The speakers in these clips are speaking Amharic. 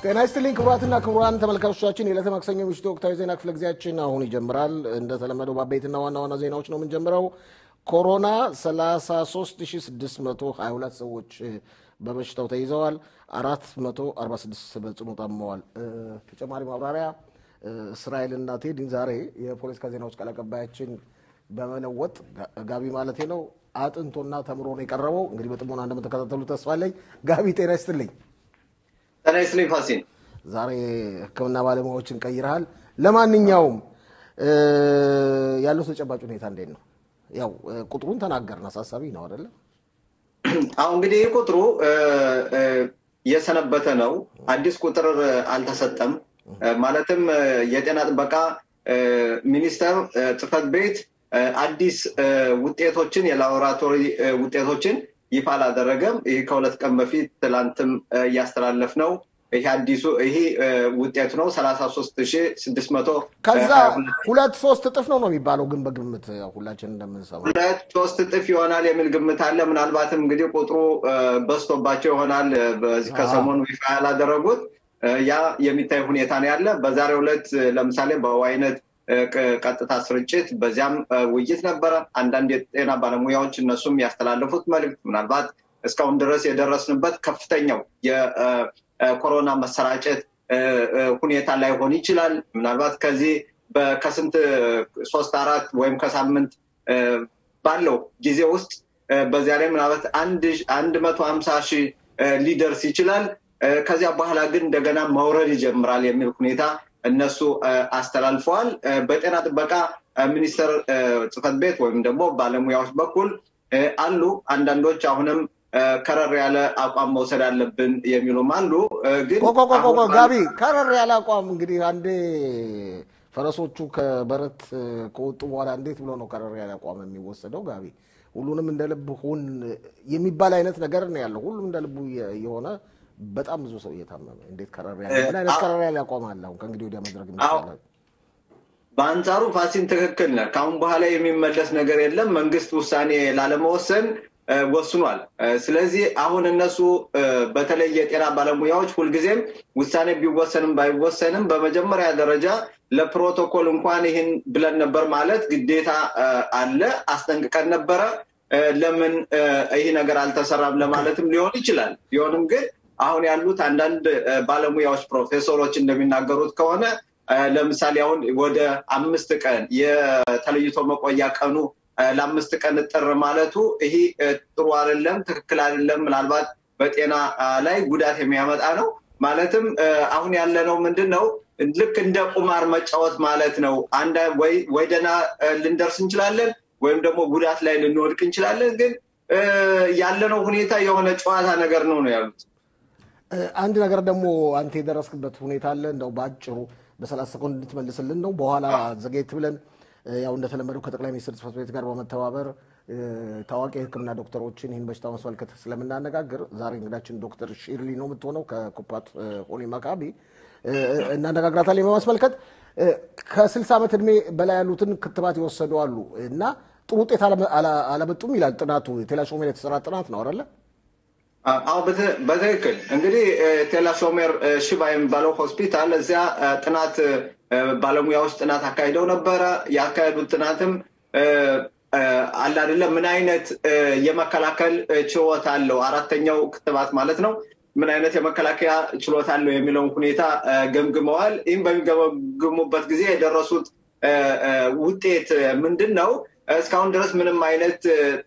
ጤና ይስጥልኝ ክቡራትና ክቡራን ተመልካቾቻችን የዕለተ ማክሰኞ ምሽት ወቅታዊ ዜና ክፍለ ጊዜያችን አሁን ይጀምራል። እንደተለመደው በአበይትና ዋና ዋና ዜናዎች ነው የምንጀምረው። ኮሮና 33622 ሰዎች በበሽታው ተይዘዋል። 446 በጽኑ ታመዋል። ተጨማሪ ማብራሪያ እስራኤልና ቴዲን ዛሬ የፖለቲካ ዜናዎች ቃል አቀባያችን በመለወጥ ጋቢ ማለቴ ነው አጥንቶና ተምሮ ነው የቀረበው። እንግዲህ በጥሞና እንደምትከታተሉ ተስፋ አለኝ። ጋቢ ጤና ይስጥልኝ። ጤና ይስጥልኝ ፋሲል። ዛሬ ህክምና ባለሙያዎችን ቀይረሃል። ለማንኛውም ያለው ተጨባጭ ሁኔታ እንዴት ነው? ያው ቁጥሩን ተናገርና አሳሳቢ ነው አይደል? አሁን እንግዲህ ቁጥሩ የሰነበተ ነው። አዲስ ቁጥር አልተሰጠም። ማለትም የጤና ጥበቃ ሚኒስቴር ጽሕፈት ቤት አዲስ ውጤቶችን የላቦራቶሪ ውጤቶችን ይፋ አላደረገም። ይሄ ከሁለት ቀን በፊት ትላንትም ያስተላለፍ ነው። ይሄ አዲሱ ይሄ ውጤት ነው 33600 ከዛ 2-3 እጥፍ ነው የሚባለው ግን በግምት ሁላችን እንደምንሰማው 2-3 እጥፍ ይሆናል የሚል ግምት አለ። ምናልባትም እንግዲህ ቁጥሩ በስቶባቸው ይሆናል በዚህ ከሰሞኑ ይፋ ያላደረጉት ያ የሚታይ ሁኔታ ነው ያለ። በዛሬው ዕለት ለምሳሌ በዋይነት ቀጥታ ስርጭት በዚያም ውይይት ነበረ። አንዳንድ የጤና ባለሙያዎች እነሱም ያስተላለፉት መልእክት ምናልባት እስካሁን ድረስ የደረስንበት ከፍተኛው የኮሮና መሰራጨት ሁኔታ ላይ ሆን ይችላል። ምናልባት ከዚህ ከስንት 3-4 ወይም ከሳምንት ባለው ጊዜ ውስጥ በዚያ ላይ ምናልባት 150,000 ሊደርስ ይችላል። ከዚያ በኋላ ግን እንደገና መውረድ ይጀምራል የሚል ሁኔታ እነሱ አስተላልፈዋል። በጤና ጥበቃ ሚኒስቴር ጽሕፈት ቤት ወይም ደግሞ ባለሙያዎች በኩል አሉ አንዳንዶች አሁንም ከረር ያለ አቋም መውሰድ አለብን የሚሉም አሉ። ግን ጋቢ ከረር ያለ አቋም እንግዲህ አንዴ ፈረሶቹ ከበረት ከወጡ በኋላ እንዴት ብሎ ነው ከረር ያለ አቋም የሚወሰደው? ጋቢ ሁሉንም እንደልብ ሁን የሚባል አይነት ነገር ነው ያለው። ሁሉም እንደልቡ የሆነ በጣም ብዙ ሰው እየታመመ እንዴት ከረር ያለ ምን አይነት ከረር ያለ አቋም አለ? አሁን ከእንግዲህ ወዲያ መድረግ የሚቻለው በአንጻሩ ፋሲን ትክክል ነው። ካሁን በኋላ የሚመለስ ነገር የለም። መንግስት ውሳኔ ላለመወሰን ወስኗል። ስለዚህ አሁን እነሱ በተለይ የጤና ባለሙያዎች ሁልጊዜም ውሳኔ ቢወሰንም ባይወሰንም በመጀመሪያ ደረጃ ለፕሮቶኮል እንኳን ይህን ብለን ነበር ማለት ግዴታ አለ። አስጠንቅቀን ነበረ። ለምን ይህ ነገር አልተሰራም ለማለትም ሊሆን ይችላል። ቢሆንም ግን አሁን ያሉት አንዳንድ ባለሙያዎች ፕሮፌሰሮች እንደሚናገሩት ከሆነ ለምሳሌ አሁን ወደ 5 ቀን የተለይቶ መቆያ ቀኑ ለ5 ቀን ጥር ማለቱ ይሄ ጥሩ አይደለም፣ ትክክል አይደለም። ምናልባት በጤና ላይ ጉዳት የሚያመጣ ነው። ማለትም አሁን ያለነው ምንድነው ልክ እንደ ቁማር መጫወት ማለት ነው። አንድ ወይ ደና ልንደርስ እንችላለን ወይም ደግሞ ጉዳት ላይ ልንወድቅ እንችላለን። ግን ያለነው ሁኔታ የሆነ ጨዋታ ነገር ነው ያሉት። አንድ ነገር ደግሞ አንተ የደረስክበት ሁኔታ አለ እንደው ባጭሩ በ30 ሰኮንድ እንድትመልስልን ነው። በኋላ ዘገይት ብለን ያው እንደተለመደው ከጠቅላይ ሚኒስትር ጽሕፈት ቤት ጋር በመተባበር ታዋቂ የሕክምና ዶክተሮችን ይህን በሽታ ማስመልከት ስለምናነጋግር ዛሬ እንግዳችን ዶክተር ሺርሊ ነው የምትሆነው ከኩፓት ሆኒ መካቢ እናነጋግራታለን። በማስመልከት ከ60 ዓመት ዕድሜ በላይ ያሉትን ክትባት ይወሰዱ አሉ እና ጥሩ ውጤት አላመጡም ይላል ጥናቱ። ቴላሾሜር የተሰራ ጥናት ነው አይደል? አዎ በትክክል እንግዲህ ቴላሾሜር ሽባ የሚባለው ሆስፒታል እዚያ ጥናት ባለሙያዎች ጥናት አካሂደው ነበረ። ያካሄዱት ጥናትም አለ አይደለም ምን አይነት የመከላከል ችሎታ አለው አራተኛው ክትባት ማለት ነው ምን አይነት የመከላከያ ችሎታ አለው የሚለውን ሁኔታ ገምግመዋል። ይህም በሚገመግሙበት ጊዜ የደረሱት ውጤት ምንድነው? እስካሁን ድረስ ምንም አይነት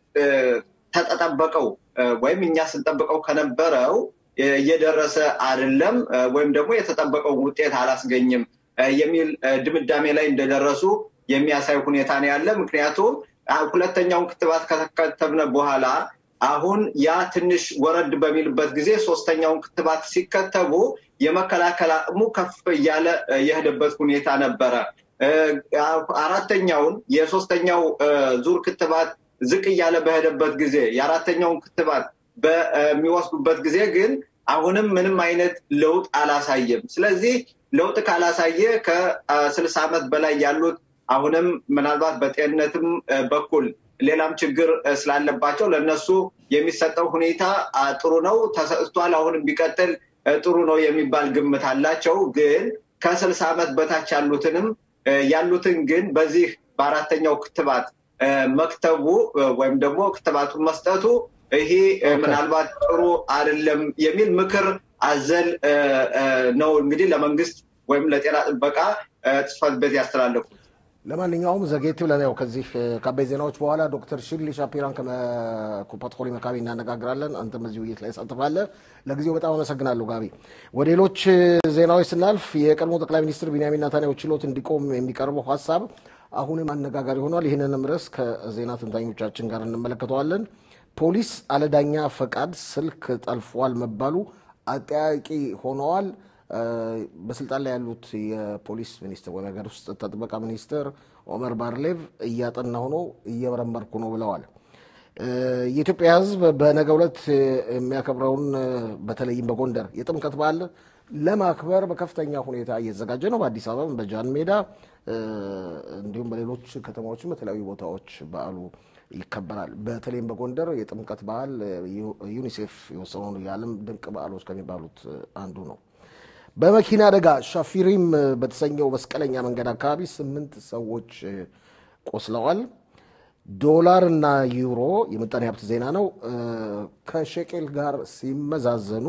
ተጠበቀው ወይም እኛ ስንጠብቀው ከነበረው እየደረሰ አይደለም ወይም ደግሞ የተጠበቀው ውጤት አላስገኝም የሚል ድምዳሜ ላይ እንደደረሱ የሚያሳይ ሁኔታ ነው ያለ። ምክንያቱም ሁለተኛውን ክትባት ከተከተብነ በኋላ አሁን ያ ትንሽ ወረድ በሚልበት ጊዜ ሶስተኛውን ክትባት ሲከተቡ የመከላከል አቅሙ ከፍ እያለ የሄደበት ሁኔታ ነበረ። አራተኛውን የሶስተኛው ዙር ክትባት ዝቅ እያለ በሄደበት ጊዜ የአራተኛውን ክትባት በሚወስዱበት ጊዜ ግን አሁንም ምንም አይነት ለውጥ አላሳየም። ስለዚህ ለውጥ ካላሳየ ከ60 ዓመት በላይ ያሉት አሁንም ምናልባት በጤንነትም በኩል ሌላም ችግር ስላለባቸው ለነሱ የሚሰጠው ሁኔታ ጥሩ ነው ተሰጥቷል። አሁንም ቢቀጥል ጥሩ ነው የሚባል ግምት አላቸው ግን ከ60 ዓመት በታች ያሉትን ግን በዚህ በአራተኛው ክትባት መክተቡ ወይም ደግሞ ክትባቱን መስጠቱ ይሄ ምናልባት ጥሩ አይደለም የሚል ምክር አዘል ነው እንግዲህ ለመንግስት ወይም ለጤና ጥበቃ ጽሕፈት ቤት ያስተላለፉት ለማንኛውም ዘጌት ብለን ያው ከዚህ ከአበይ ዜናዎች በኋላ ዶክተር ሽርሊ ሻፒራን ከኩፓት ሆሊም መካቢ እናነጋግራለን አንተም እዚህ ውይይት ላይ ተሳትፋለህ ለጊዜው በጣም አመሰግናለሁ ጋቢ ወደ ሌሎች ዜናዎች ስናልፍ የቀድሞ ጠቅላይ ሚኒስትር ቢንያሚን ኔታንያሁ ችሎት እንዲቆም የሚቀርበው ሐሳብ አሁንም አነጋጋሪ ሆኗል ይሄንንም ርዕስ ከዜና ተንታኞቻችን ጋር እንመለከተዋለን ፖሊስ አለዳኛ ፈቃድ ስልክ ጠልፏል መባሉ አጠያቂ ሆነዋል በስልጣን ላይ ያሉት የፖሊስ ሚኒስትር ወይ ነገር ውስጥ ተጥበቃ ሚኒስትር ኦመር ባርሌቭ እያጠና ሆኖ እየመረመርኩ ነው ብለዋል የኢትዮጵያ ሕዝብ በነገው ዕለት የሚያከብረውን በተለይም በጎንደር የጥምቀት በዓል ለማክበር በከፍተኛ ሁኔታ እየተዘጋጀ ነው በአዲስ አበባ በጃን ሜዳ እንዲሁም በሌሎች ከተማዎችም በተለያዩ ቦታዎች በዓሉ ይከበራል በተለይም በጎንደር የጥምቀት በዓል ዩኒሴፍ የወሰነው የዓለም ድንቅ በዓሎች ከሚባሉት አንዱ ነው በመኪና አደጋ ሻፊሪም በተሰኘው መስቀለኛ መንገድ አካባቢ 8 ሰዎች ቆስለዋል ዶላር እና ዩሮ የምጣኔ ሀብት ዜና ነው ከሸቄል ጋር ሲመዛዘኑ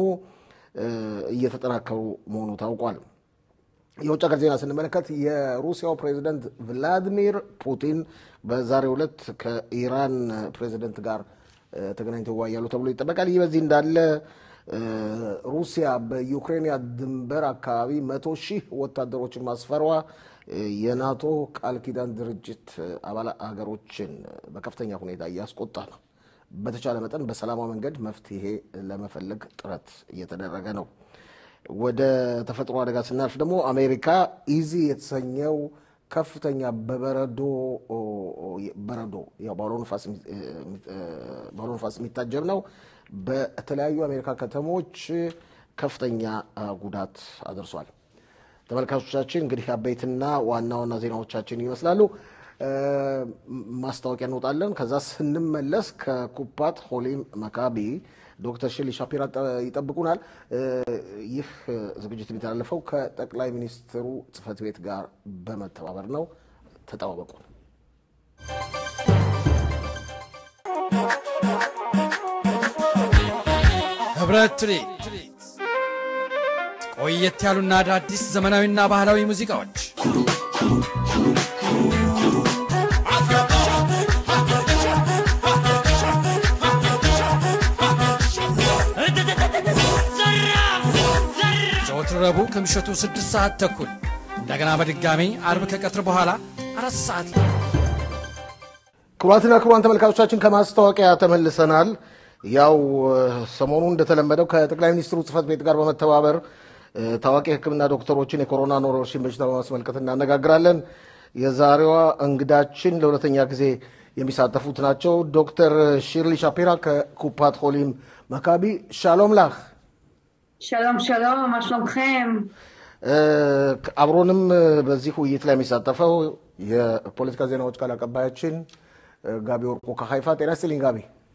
እየተጠናከሩ መሆኑ ታውቋል የውጭ ሀገር ዜና ስንመለከት የሩሲያው ፕሬዝዳንት ቭላዲሚር ፑቲን በዛሬው ዕለት ከኢራን ፕሬዝዳንት ጋር ተገናኝተው ይወያያሉ ተብሎ ይጠበቃል ይህ በዚህ እንዳለ ሩሲያ በዩክሬን ድንበር አካባቢ 100,000 ወታደሮችን ማስፈሯ የናቶ ቃል ኪዳን ድርጅት አባል አገሮችን በከፍተኛ ሁኔታ እያስቆጣ ነው በተቻለ መጠን በሰላማዊ መንገድ መፍትሄ ለመፈለግ ጥረት እየተደረገ ነው ወደ ተፈጥሮ አደጋ ስናልፍ ደግሞ አሜሪካ ኢዚ የተሰኘው ከፍተኛ በበረዶ ያው ባሎ ንፋስ የሚታጀብ ነው በተለያዩ አሜሪካ ከተሞች ከፍተኛ ጉዳት አድርሷል ተመልካቾቻችን እንግዲህ አበይትና ዋና ዜናዎቻችን ይመስላሉ ማስታወቂያ እንወጣለን ከዛ ስንመለስ ከኩፓት ሆሊም መካቢ ዶክተር ሽርሊ ሻፒራ ይጠብቁናል ይህ ዝግጅት የሚተላለፈው ከጠቅላይ ሚኒስትሩ ጽሕፈት ቤት ጋር በመተባበር ነው ተጠባበቁ ህብረት ትርኢት ቆየት ያሉና አዳዲስ ዘመናዊና ባህላዊ ሙዚቃዎች ዘወትር ረቡዕ ከምሽቱ 6 ሰዓት ተኩል እንደገና በድጋሚ አርብ ከቀትር በኋላ 4 ሰዓት ክቡራትና ክቡራን ተመልካቾቻችን ከማስታወቂያ ተመልሰናል ያው ሰሞኑን እንደተለመደው ከጠቅላይ ሚኒስትሩ ጽሕፈት ቤት ጋር በመተባበር ታዋቂ ሕክምና ዶክተሮችን የኮሮና ወረርሽኝ በሽታ በማስመልከት እናነጋግራለን የዛሬዋ እንግዳችን ለሁለተኛ ጊዜ የሚሳተፉት ናቸው ዶክተር ሽርሊ ሻፒራ ከኩፓት ሆሊም መካቢ ሻሎም ላህ שלום, שלום, מה שלומכם? አብሮንም በዚህ ውይይት ላይ የሚሳተፈው የፖለቲካ ዜናዎች ቃል አቀባያችን ጋቢ ወርቁ ከሀይፋ ጤና ይስጥልኝ ጋቢ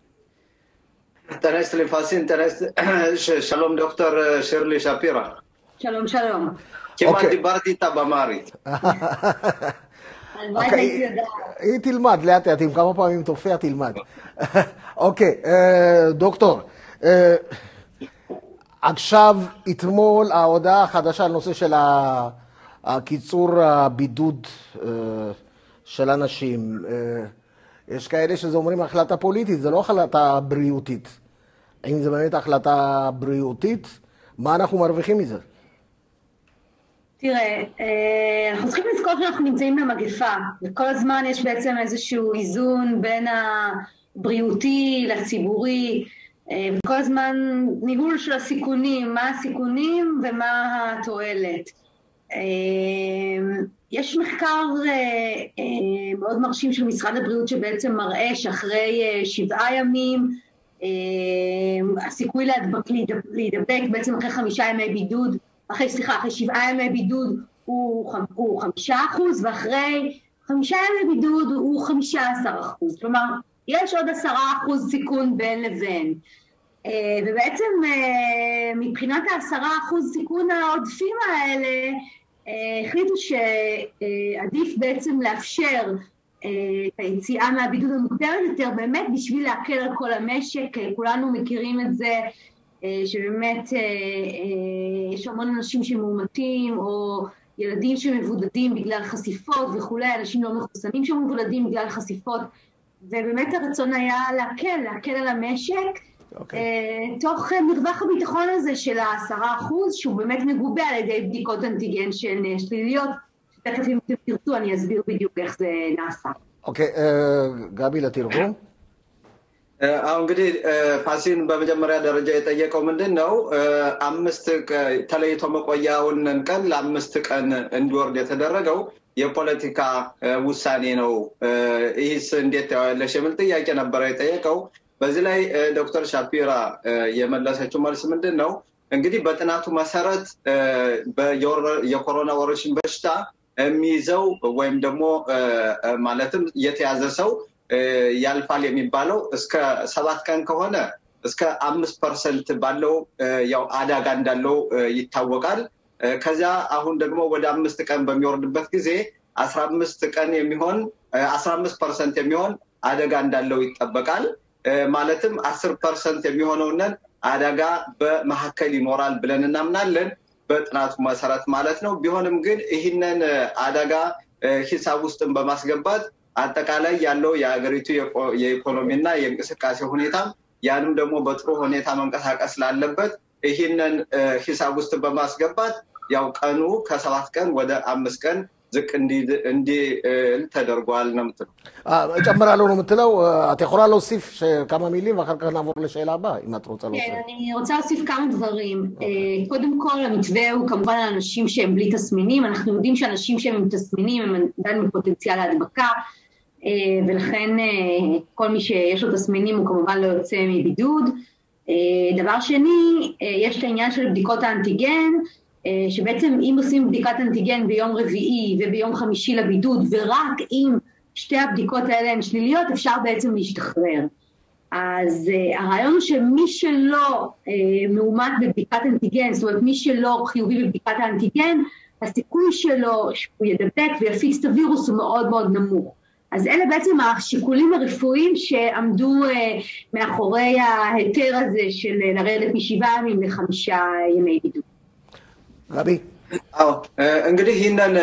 ጤና ይስጥልኝ ፋሲን שלום דוקטור שירלי שפירא שלום, שלום. כמעט דיברתי איתה באמהרית היא תלמד לאט לאט, אם כמה פעמים תופיע תלמד. אוקיי, דוקטור, עכשיו אתמול ההודעה החדשה על נושא של הקיצור הבידוד של אנשים. יש כאלה שזה אומרים החלטה פוליטית, זה לא החלטה בריאותית. האם זה באמת החלטה בריאותית? מה אנחנו מרוויחים מזה? תראה, אנחנו צריכים לזכור שאנחנו נמצאים במגפה, וכל הזמן יש בעצם איזשהו איזון בין הבריאותי לציבורי, וכל הזמן ניהול של הסיכונים, מה הסיכונים ומה התועלת. יש מחקר מאוד מרשים של משרד הבריאות שבעצם מראה שאחרי 7 ימים, הסיכוי להידבק בעצם אחרי 5 ימי בידוד, אחרי 7 ימי בידוד הוא 5%, ואחרי 5 ימי בידוד הוא 15%. כלומר, יש עוד 10% סיכון בין לבין. ובעצם מבחינת 10% סיכון העודפים האלה, החליטו שעדיף בעצם לאפשר את היציאה מהבידוד המוקדמת יותר, באמת בשביל להקל על כל המשק. כולנו מכירים את זה, שבאמת יש המון אנשים שמאומתים, או ילדים שמבודדים בגלל חשיפות וכולי, אנשים לא מחוסנים שמבודדים בגלל חשיפות, ובאמת הרצון היה להקל על המשק, תוך מרווח הביטחון הזה של 10%, שהוא באמת מגובה על ידי בדיקות אנטיגן שהן שליליות. תכף אם תרצו אני אסביר בדיוק איך זה נעשה. אוקיי, גבי לתרגום? አሁን እንግዲህ ፋሲን በመጀመሪያ ደረጃ የጠየቀው ምንድነው 5 ተለይቶ መቆያውን ቀን ለ5 ቀን እንዲወርድ የተደረገው የፖለቲካ ውሳኔ ነው። ይህስ እንዴት ያለሽ የሚል ጥያቄ ነበር የጠየቀው። በዚህ ላይ ዶክተር ሻፒራ የመለሰችው መልስ ምንድነው እንግዲህ በጥናቱ መሰረት የኮሮና ወረርሽኝ በሽታ የሚይዘው ወይም ደግሞ ማለትም የተያዘ ሰው ያልፋል የሚባለው እስከ 7 ቀን ከሆነ እስከ 5% ባለው ያው አደጋ እንዳለው ይታወቃል። ከዛ አሁን ደግሞ ወደ 5 ቀን በሚወርድበት ጊዜ 15 ቀን የሚሆን 15% የሚሆን አደጋ እንዳለው ይጠበቃል። ማለትም 10% የሚሆነውን አደጋ በመሐከል ይኖራል ብለን እናምናለን በጥናቱ መሰረት ማለት ነው። ቢሆንም ግን ይህንን አደጋ ሂሳብ ውስጥን በማስገባት አጠቃላይ ያለው የሀገሪቱ የኢኮኖሚና የእንቅስቃሴ ሁኔታ ያንም ደግሞ በጥሩ ሁኔታ መንቀሳቀስ ስላለበት ይህንን ሂሳብ ውስጥ በማስገባት ያው ቀኑ ከ7 ቀን ወደ 5 ቀን ዝቅ እንዲ ተደርጓል ነው የምትለው። እጨምራለሁ ነው የምትለው። አትיכולה להוסיף כמה מילים ואחר כך נעבור לשאלה הבאה אם את רוצה להוסיף. אני רוצה להוסיף כמה דברים. קודם כל המתווה הוא כמובן לאנשים שהם בלי תסמינים. אנחנו יודעים שאנשים שהם עם תסמינים הם עדיין בפוטנציאל ההדבקה, ולכן כל מי שיש לו תסמינים הוא כמובן לא יוצא מבידוד. דבר שני, יש את העניין של בדיקות האנטיגן, שבעצם אם עושים בדיקת אנטיגן ביום רביעי וביום חמישי לבידוד, ורק אם שתי הבדיקות האלה הן שליליות, אפשר בעצם להשתחרר. אז הרעיון הוא שמי שלא מאומת בבדיקת אנטיגן, זאת אומרת מי שלא חיובי בבדיקת האנטיגן, הסיכוי שלו שהוא ידבק ויפיץ את הווירוס הוא מאוד מאוד נמוך. אז אלה בעצם השיקולים הרפואיים שעמדו מאחורי ההיתר הזה של לרדת מ7 ימים ל5 ימי בידוד. גבי? እንግዲህ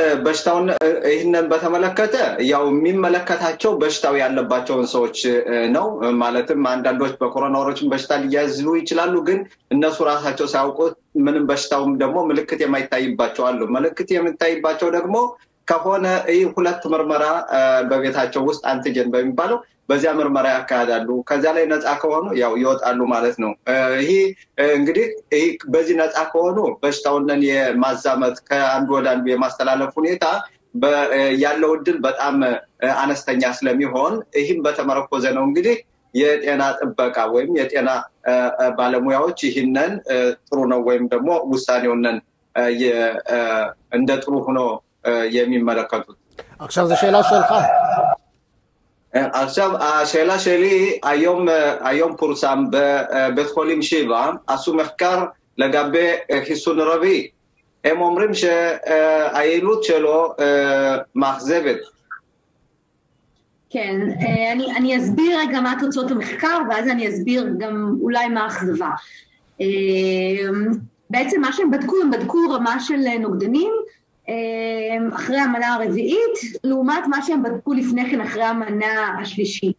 ይህንን በተመለከተ ያው የሚመለከታቸው በሽታው ያለባቸውን ሰዎች ነው። ማለትም አንዳንዶች በኮሮና ወረርሽኝ በሽታ ሊያዙ ይችላሉ፣ ግን እነሱ ራሳቸው ሳያውቁት ምንም በሽታውም ደግሞ ምልክት የማይታይባቸው አሉ። ምልክት የሚታይባቸው ደግሞ ከሆነ ይህ 2 ምርመራ በቤታቸው ውስጥ አንቲጀን በሚባለው በዚያ ምርመራ ያካሂዳሉ። ከዛ ላይ ነፃ ከሆኑ ያው ይወጣሉ ማለት ነው። ይሄ እንግዲህ በዚህ ነፃ ከሆኑ በሽታውን የማዛመት ከአንዱ ወደ አንዱ የማስተላለፍ ሁኔታ ያለው እድል በጣም አነስተኛ ስለሚሆን ይህም በተመረኮዘ ነው እንግዲህ የጤና ጥበቃ ወይም የጤና ባለሙያዎች ይህንን ጥሩ ነው ወይም ደግሞ ውሳኔውን እንደ ጥሩ ሆኖ የሚመለከቱት። עכשיו זה שאלה שלך. עכשיו השאלה שלי, היום פורסם בבית חולים שיבא, עשו מחקר לגבי חיסון רביעי. הם אומרים שהיעילות שלו מאכזבת. כן, אני אסביר רגע מה תוצאות המחקר, ואז אני אסביר גם אולי מה האכזבה. בעצם מה שהם בדקו, הם בדקו רמה של נוגדנים, אחרי המנה הרביעית, לעומת מה שהם בדקו לפני כן אחרי המנה השלישית.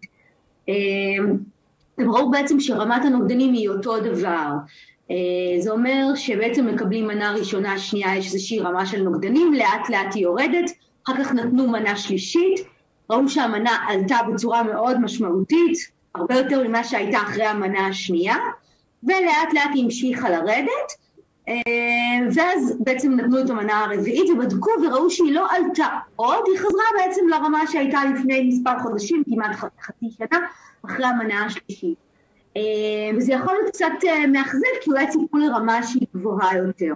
הם ראו בעצם שרמת הנוגדנים היא אותו דבר. זה אומר שבעצם מקבלים מנה ראשונה, שנייה, יש איזושהי רמה של נוגדנים, לאט לאט היא יורדת, אחר כך נתנו מנה שלישית, ראו שהמנה עלתה בצורה מאוד משמעותית, הרבה יותר ממה שהייתה אחרי המנה השנייה, ולאט לאט היא המשיכה לרדת, ואז בעצם נתנו את המנה הרביעית ובדקו וראו שהיא לא עלתה עוד, היא חזרה בעצם לרמה שהייתה לפני מספר חודשים, כמעט חצי שנה, אחרי המנה השלישית. וזה יכול להיות קצת מאכזב, כי אולי ציפו לרמה שהיא גבוהה יותר.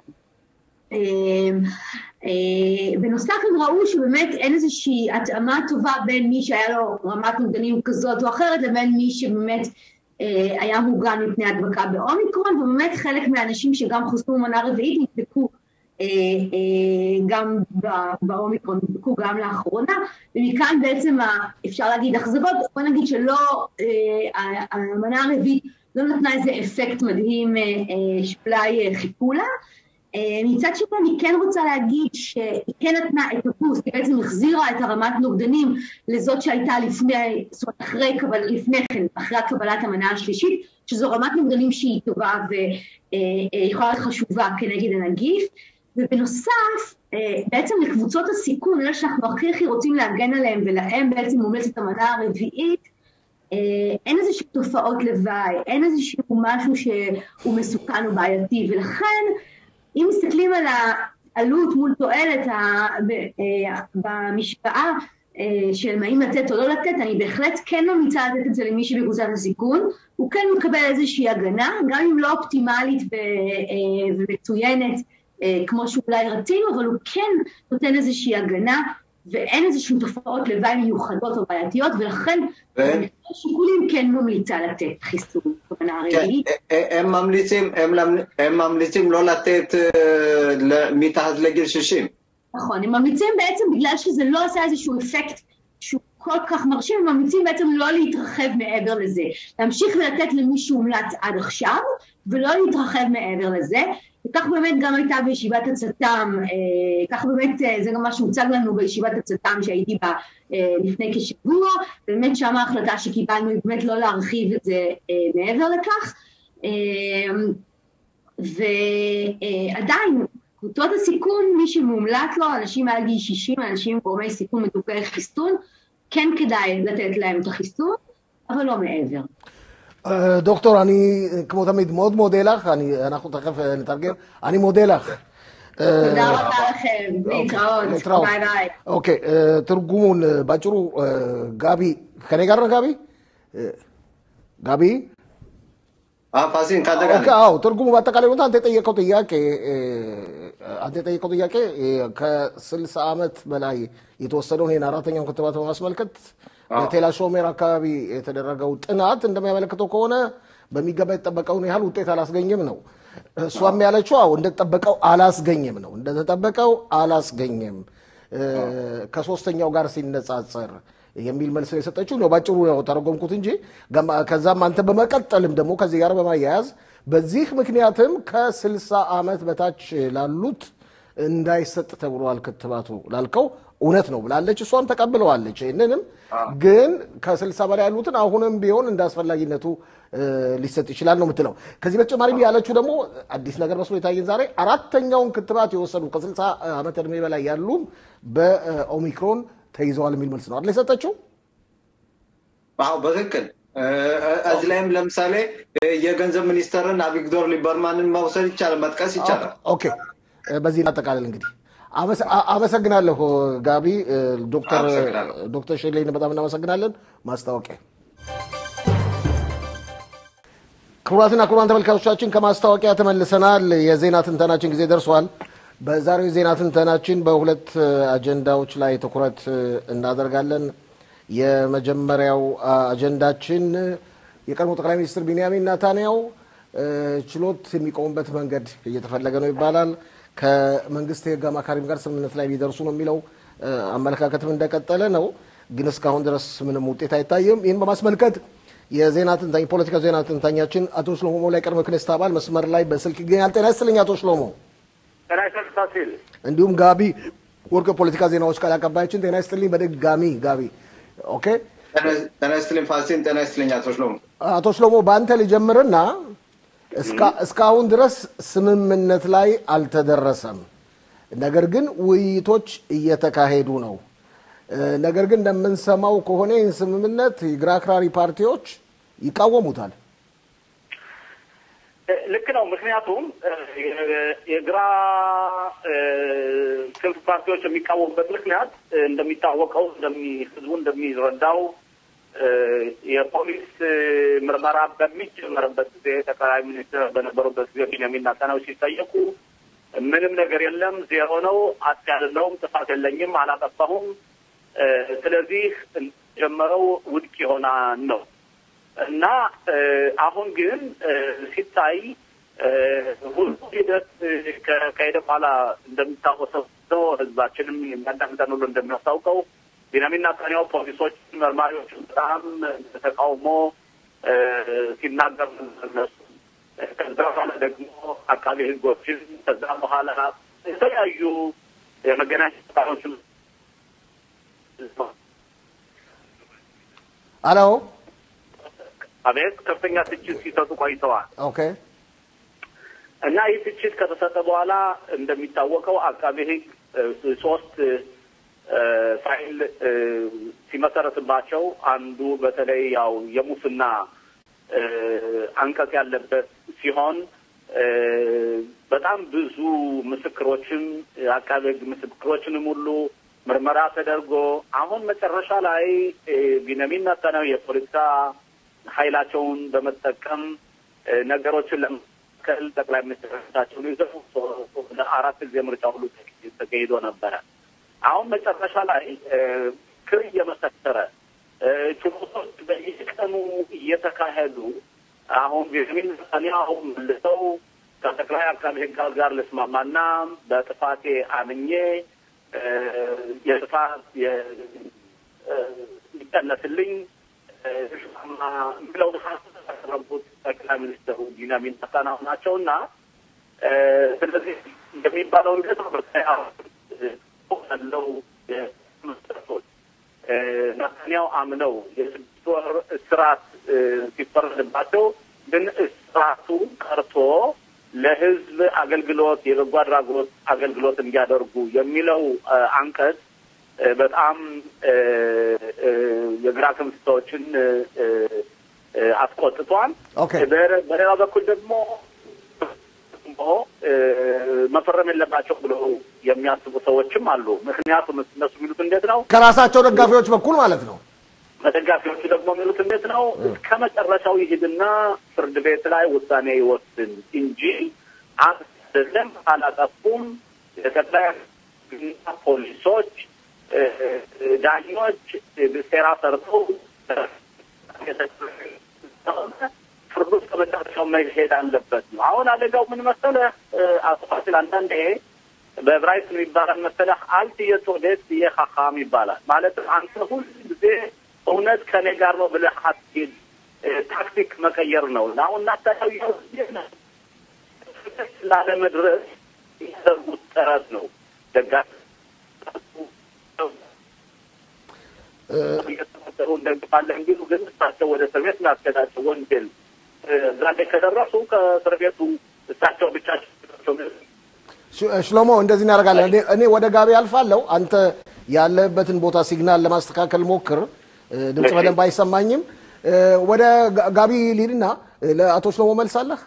בנוסף הם ראו שבאמת אין איזושהי התאמה טובה בין מי שהיה לו רמת נוגדנים כזאת או אחרת, לבין מי שבאמת היה מוגן מפני הדבקה באומיקרון, ובאמת חלק מהאנשים שגם חוסנו מנה רביעית נדבקו גם באומיקרון, נדבקו גם לאחרונה, ומכאן בעצם אפשר להגיד אכזבות, בוא נגיד שלא, המנה הרביעית לא נתנה איזה אפקט מדהים שאולי חיכו לה. מצד שני אני כן רוצה להגיד שהיא כן נתנה את הבוסט, היא בעצם החזירה את הרמת נוגדנים לזאת שהייתה לפני, זאת אומרת לפני כן, אחרי קבלת המנה השלישית, שזו רמת נוגדנים שהיא טובה ויכולה להיות חשובה כנגד הנגיף, ובנוסף, בעצם לקבוצות הסיכון, אלה שאנחנו הכי רוצים להגן עליהם, ולהם בעצם מומלצת המנה הרביעית, אין איזושהי תופעות לוואי, אין איזשהו משהו שהוא מסוכן או בעייתי, ולכן, אם מסתכלים על העלות מול תועלת במשוואה של האם לתת או לא לתת, אני בהחלט כן ממליצה לתת את זה למי שבקבוצת הסיכון, הוא כן מקבל איזושהי הגנה, גם אם לא אופטימלית ומצוינת, כמו שאולי רצינו, אבל הוא כן נותן איזושהי הגנה, ואין איזשהו תופעות לוואי מיוחדות או בעייתיות, ולכן השיקולים כן ממליצה לתת חיסון במנה הרביעית. הם ממליצים לא לתת מתחת לגיל 60. נכון, הם ממליצים בעצם בגלל שזה לא עושה איזשהו אפקט שהוא כל כך מרשים, הם ממליצים בעצם לא להתרחב מעבר לזה. להמשיך ולתת למי שהומלץ עד עכשיו, ולא להתרחב מעבר לזה. וכך באמת גם הייתה בישיבת הצט"ם, כך באמת זה גם מה שהוצג לנו בישיבת הצט"ם שהייתי בה לפני כשבוע, באמת שם ההחלטה שקיבלנו היא באמת לא להרחיב את זה מעבר לכך, ועדיין, קבוצות הסיכון, מי שמומלץ לו, אנשים מעל גיל 60, אנשים עם גורמי סיכון מדוכאי חיסון, כן כדאי לתת להם את החיסון, אבל לא מעבר. דוקטור, אני כמו תמיד מאוד מודה לך, אנחנו תכף נתרגם, אני מודה לך. תודה רבה לכם, להתראות, ביי ביי. אוקיי, תרגומון ባጭሩ ጋቢ ከኔ ጋር ነው ጋቢ ፋሲን ካደጋለ አዎ ትርጉሙ በአጠቃላይ ነው አንተ የጠየቀው ጥያቄ ከ60 ዓመት በላይ የተወሰደውን ይሄን አራተኛውን ክትባት በማስመልከት በቴላሾሜር አካባቢ የተደረገው ጥናት እንደሚያመለክተው ከሆነ በሚገባ የተጠበቀውን ያህል ውጤት አላስገኘም ነው እሷም ያለችው አዎ እንደተጠበቀው አላስገኘም ነው እንደተጠበቀው አላስገኘም ከሶስተኛው ጋር ሲነጻጸር የሚል መልስ የሰጠችው ነው ባጭሩ ነው ተረጎምኩት እንጂ ከዛም አንተ በመቀጠልም ደግሞ ከዚህ ጋር በማያያዝ በዚህ ምክንያትም ከ60 ዓመት በታች ላሉት እንዳይሰጥ ተብሏል ክትባቱ ላልከው እውነት ነው ብላለች እሷም ተቀበለዋለች እነንም ግን ከ60 በላይ ያሉትን አሁንም ቢሆን እንዳስፈላጊነቱ ሊሰጥ ይችላል ነው የምትለው ከዚህ በተጨማሪ ያለችው ደግሞ አዲስ ነገር መስሎ የታየን ዛሬ አራተኛውን ክትባት የወሰዱ ከ60 ዓመት እድሜ በላይ ያሉ በኦሚክሮን ተይዘዋል የሚል መልስ ነው አይደል የሰጠችው አዎ በትክክል እዚህ ላይም ለምሳሌ የገንዘብ ሚኒስተርን አቪግዶር ሊበርማንን መውሰድ ይቻላል መጥቀስ ይቻላል ኦኬ በዚህ እናጠቃልል እንግዲህ አመሰግናለሁ ጋቢ ዶክተር ሼሌን በጣም እናመሰግናለን ማስታወቂያ ክቡራትና ክቡራን ተመልካቾቻችን ከማስታወቂያ ተመልሰናል የዜና ትንተናችን ጊዜ ደርሷል በዛሬው ዜና ትንተናችን በሁለት አጀንዳዎች ላይ ትኩረት እናደርጋለን የመጀመሪያው አጀንዳችን የቀድሞ ጠቅላይ ሚኒስትር ቢንያሚን ኔታንያሁ ችሎት የሚቆሙበት መንገድ እየተፈለገ ነው ይባላል ከመንግስት የህግ አማካሪም ጋር ስምምነት ላይ ቢደርሱ ነው የሚለው አመለካከትም እንደቀጠለ ነው ግን እስካሁን ድረስ ምንም ውጤት አይታየም ይህን በማስመልከት የዜና ትንታኝ ፖለቲካ ዜና ትንታኛችን አቶ ሽሎሞ ላይ ቀድሞ ክኔስት አባል መስመር ላይ በስልክ ይገኛል ጤና ይስጥልኝ አቶ ሽሎሞ ጤና ይስጥልኝ እንዲሁም ጋቢ ወርቅ ፖለቲካ ዜናዎች ቃል አቀባያችን ጤና ይስጥልኝ በድጋሚ ጋቢ ኦኬ ጤና ይስጥልኝ ፋሲን ጤና ይስጥልኝ አቶ ሽሎሞ በአንተ ልጀምርና እስካሁን ድረስ ስምምነት ላይ አልተደረሰም ነገር ግን ውይይቶች እየተካሄዱ ነው ነገር ግን እንደምንሰማው ከሆነ ስምምነት የግራክራሪ ፓርቲዎች ይቃወሙታል ልክ ነው ምክንያቱም የግራ ክንፍ ፓርቲዎች የሚቃወሙበት ምክንያት እንደሚታወቀው ህዝቡ እንደሚረዳው የፖሊስ ምርመራ በሚጀመርበት ጊዜ ጠቅላይ ሚኒስትር በነበሩበት ጊዜ ቢንያሚን ኔታንያሁ ሲጠየቁ ምንም ነገር የለም ዜሮ ነው አጥያለሁም ጥፋት የለኝም አላጠፋሁም ስለዚህ ጀመረው ውድቅ ይሆናል ነው እና አሁን ግን ሲታይ ሁሉ ሂደት ከሄደ በኋላ እንደሚታወሰው ህዝባችንም የሚያዳምጠን ሁሉ እንደሚያስታውቀው ቢንያሚን ኔታንያሁ ፖሊሶች መርማሪዎች በጣም ተቃውሞ ሲናገር እነሱ ከዛ በኋላ ደግሞ አቃቤ ህጎችን ከዛ በኋላ የተለያዩ የመገናኛ ባሮችን አሎ አቤት ከፍተኛ ትችት ሲሰጡ ቆይተዋል። ኦኬ እና ይህ ትችት ከተሰጠ በኋላ እንደሚታወቀው አቃቤ ህግ 3 ፋይል ሲመሰረትባቸው አንዱ በተለይ ያው የሙስና አንቀጽ ያለበት ሲሆን በጣም ብዙ ምስክሮችን አቃቤ ህግ ምስክሮችንም ሁሉ ምርመራ ተደርጎ አሁን መጨረሻ ላይ ቢንያሚን ኔታንያሁ የፖለቲካ ኃይላቸውን በመጠቀም ነገሮችን ለመከል ጠቅላይ ሚኒስትራቸውን ይዘው 4 ጊዜ ምርጫ ሁሉ ተካሂዶ ነበረ። አሁን መጨረሻ ላይ ክር እየመሰከረ ችሎቶች በየቀኑ እየተካሄዱ አሁን ቢንያሚን ኔታንያሁ መልሰው ከጠቅላይ አቃቤ ህግ ጋር ልስማማና በጥፋቴ አምኜ የጥፋት ይቀነስልኝ ብለው ያቀረቡት ጠቅላይ ሚኒስትሩ ቢንያሚን ኔታንያሁ ናቸውና ስለዚህ እንደሚባለው ያለው መስጠቶች ኔታንያሁ አምነው የ6 ወር እስራት ሲፈረድባቸው ግን እስራቱ ቀርቶ ለህዝብ አገልግሎት የበጎ አድራጎት አገልግሎት እንዲያደርጉ የሚለው አንቀጽ በጣም የግራ ክንፍ ሰዎችን አስቆጥቷል። በሌላ በኩል ደግሞ መፈረም የለባቸው ብለው የሚያስቡ ሰዎችም አሉ። ምክንያቱም እነሱ የሚሉት እንዴት ነው? ከራሳቸው ደጋፊዎች በኩል ማለት ነው። ደጋፊዎቹ ደግሞ የሚሉት እንዴት ነው? ከመጨረሻው ይሄድና ፍርድ ቤት ላይ ውሳኔ ይወስን እንጂ አይደለም አላጠፉም የጠቅላይ ፖሊሶች ዳኞች ሴራ ሰርተው ፍርዱ ከመጨረሻው መሄድ አለበት ነው። አሁን አደጋው ምን መሰለህ አጥፋት አንዳንዴ በዕብራይስጥ የሚባል መሰለህ አልት የቶዴት የኻኻም ይባላል። ማለት አንተ ሁሉ ጊዜ እውነት ከኔ ጋር ነው ብለህ አትሄድ፣ ታክቲክ መቀየር ነው። አሁን እናታየው ላለመድረስ ያደረጉት ጥረት ነው። ደጋፊ እየተመሰሩ እንደግፋለን ግን እሳቸው ወደ እስር ቤት ማስከዳቸው ወንጀል ዛሬ ከደረሱ ከእስር ቤቱ እሳቸው ብቻቸው ሽሎሞ እንደዚህ እናደርጋለን። እኔ ወደ ጋቢ አልፋለሁ። አንተ ያለበትን ቦታ ሲግናል ለማስተካከል ሞክር። ድምጽ በደንብ አይሰማኝም። ወደ ጋቢ ሊድና ለአቶ ሽሎሞ መልሳለህ?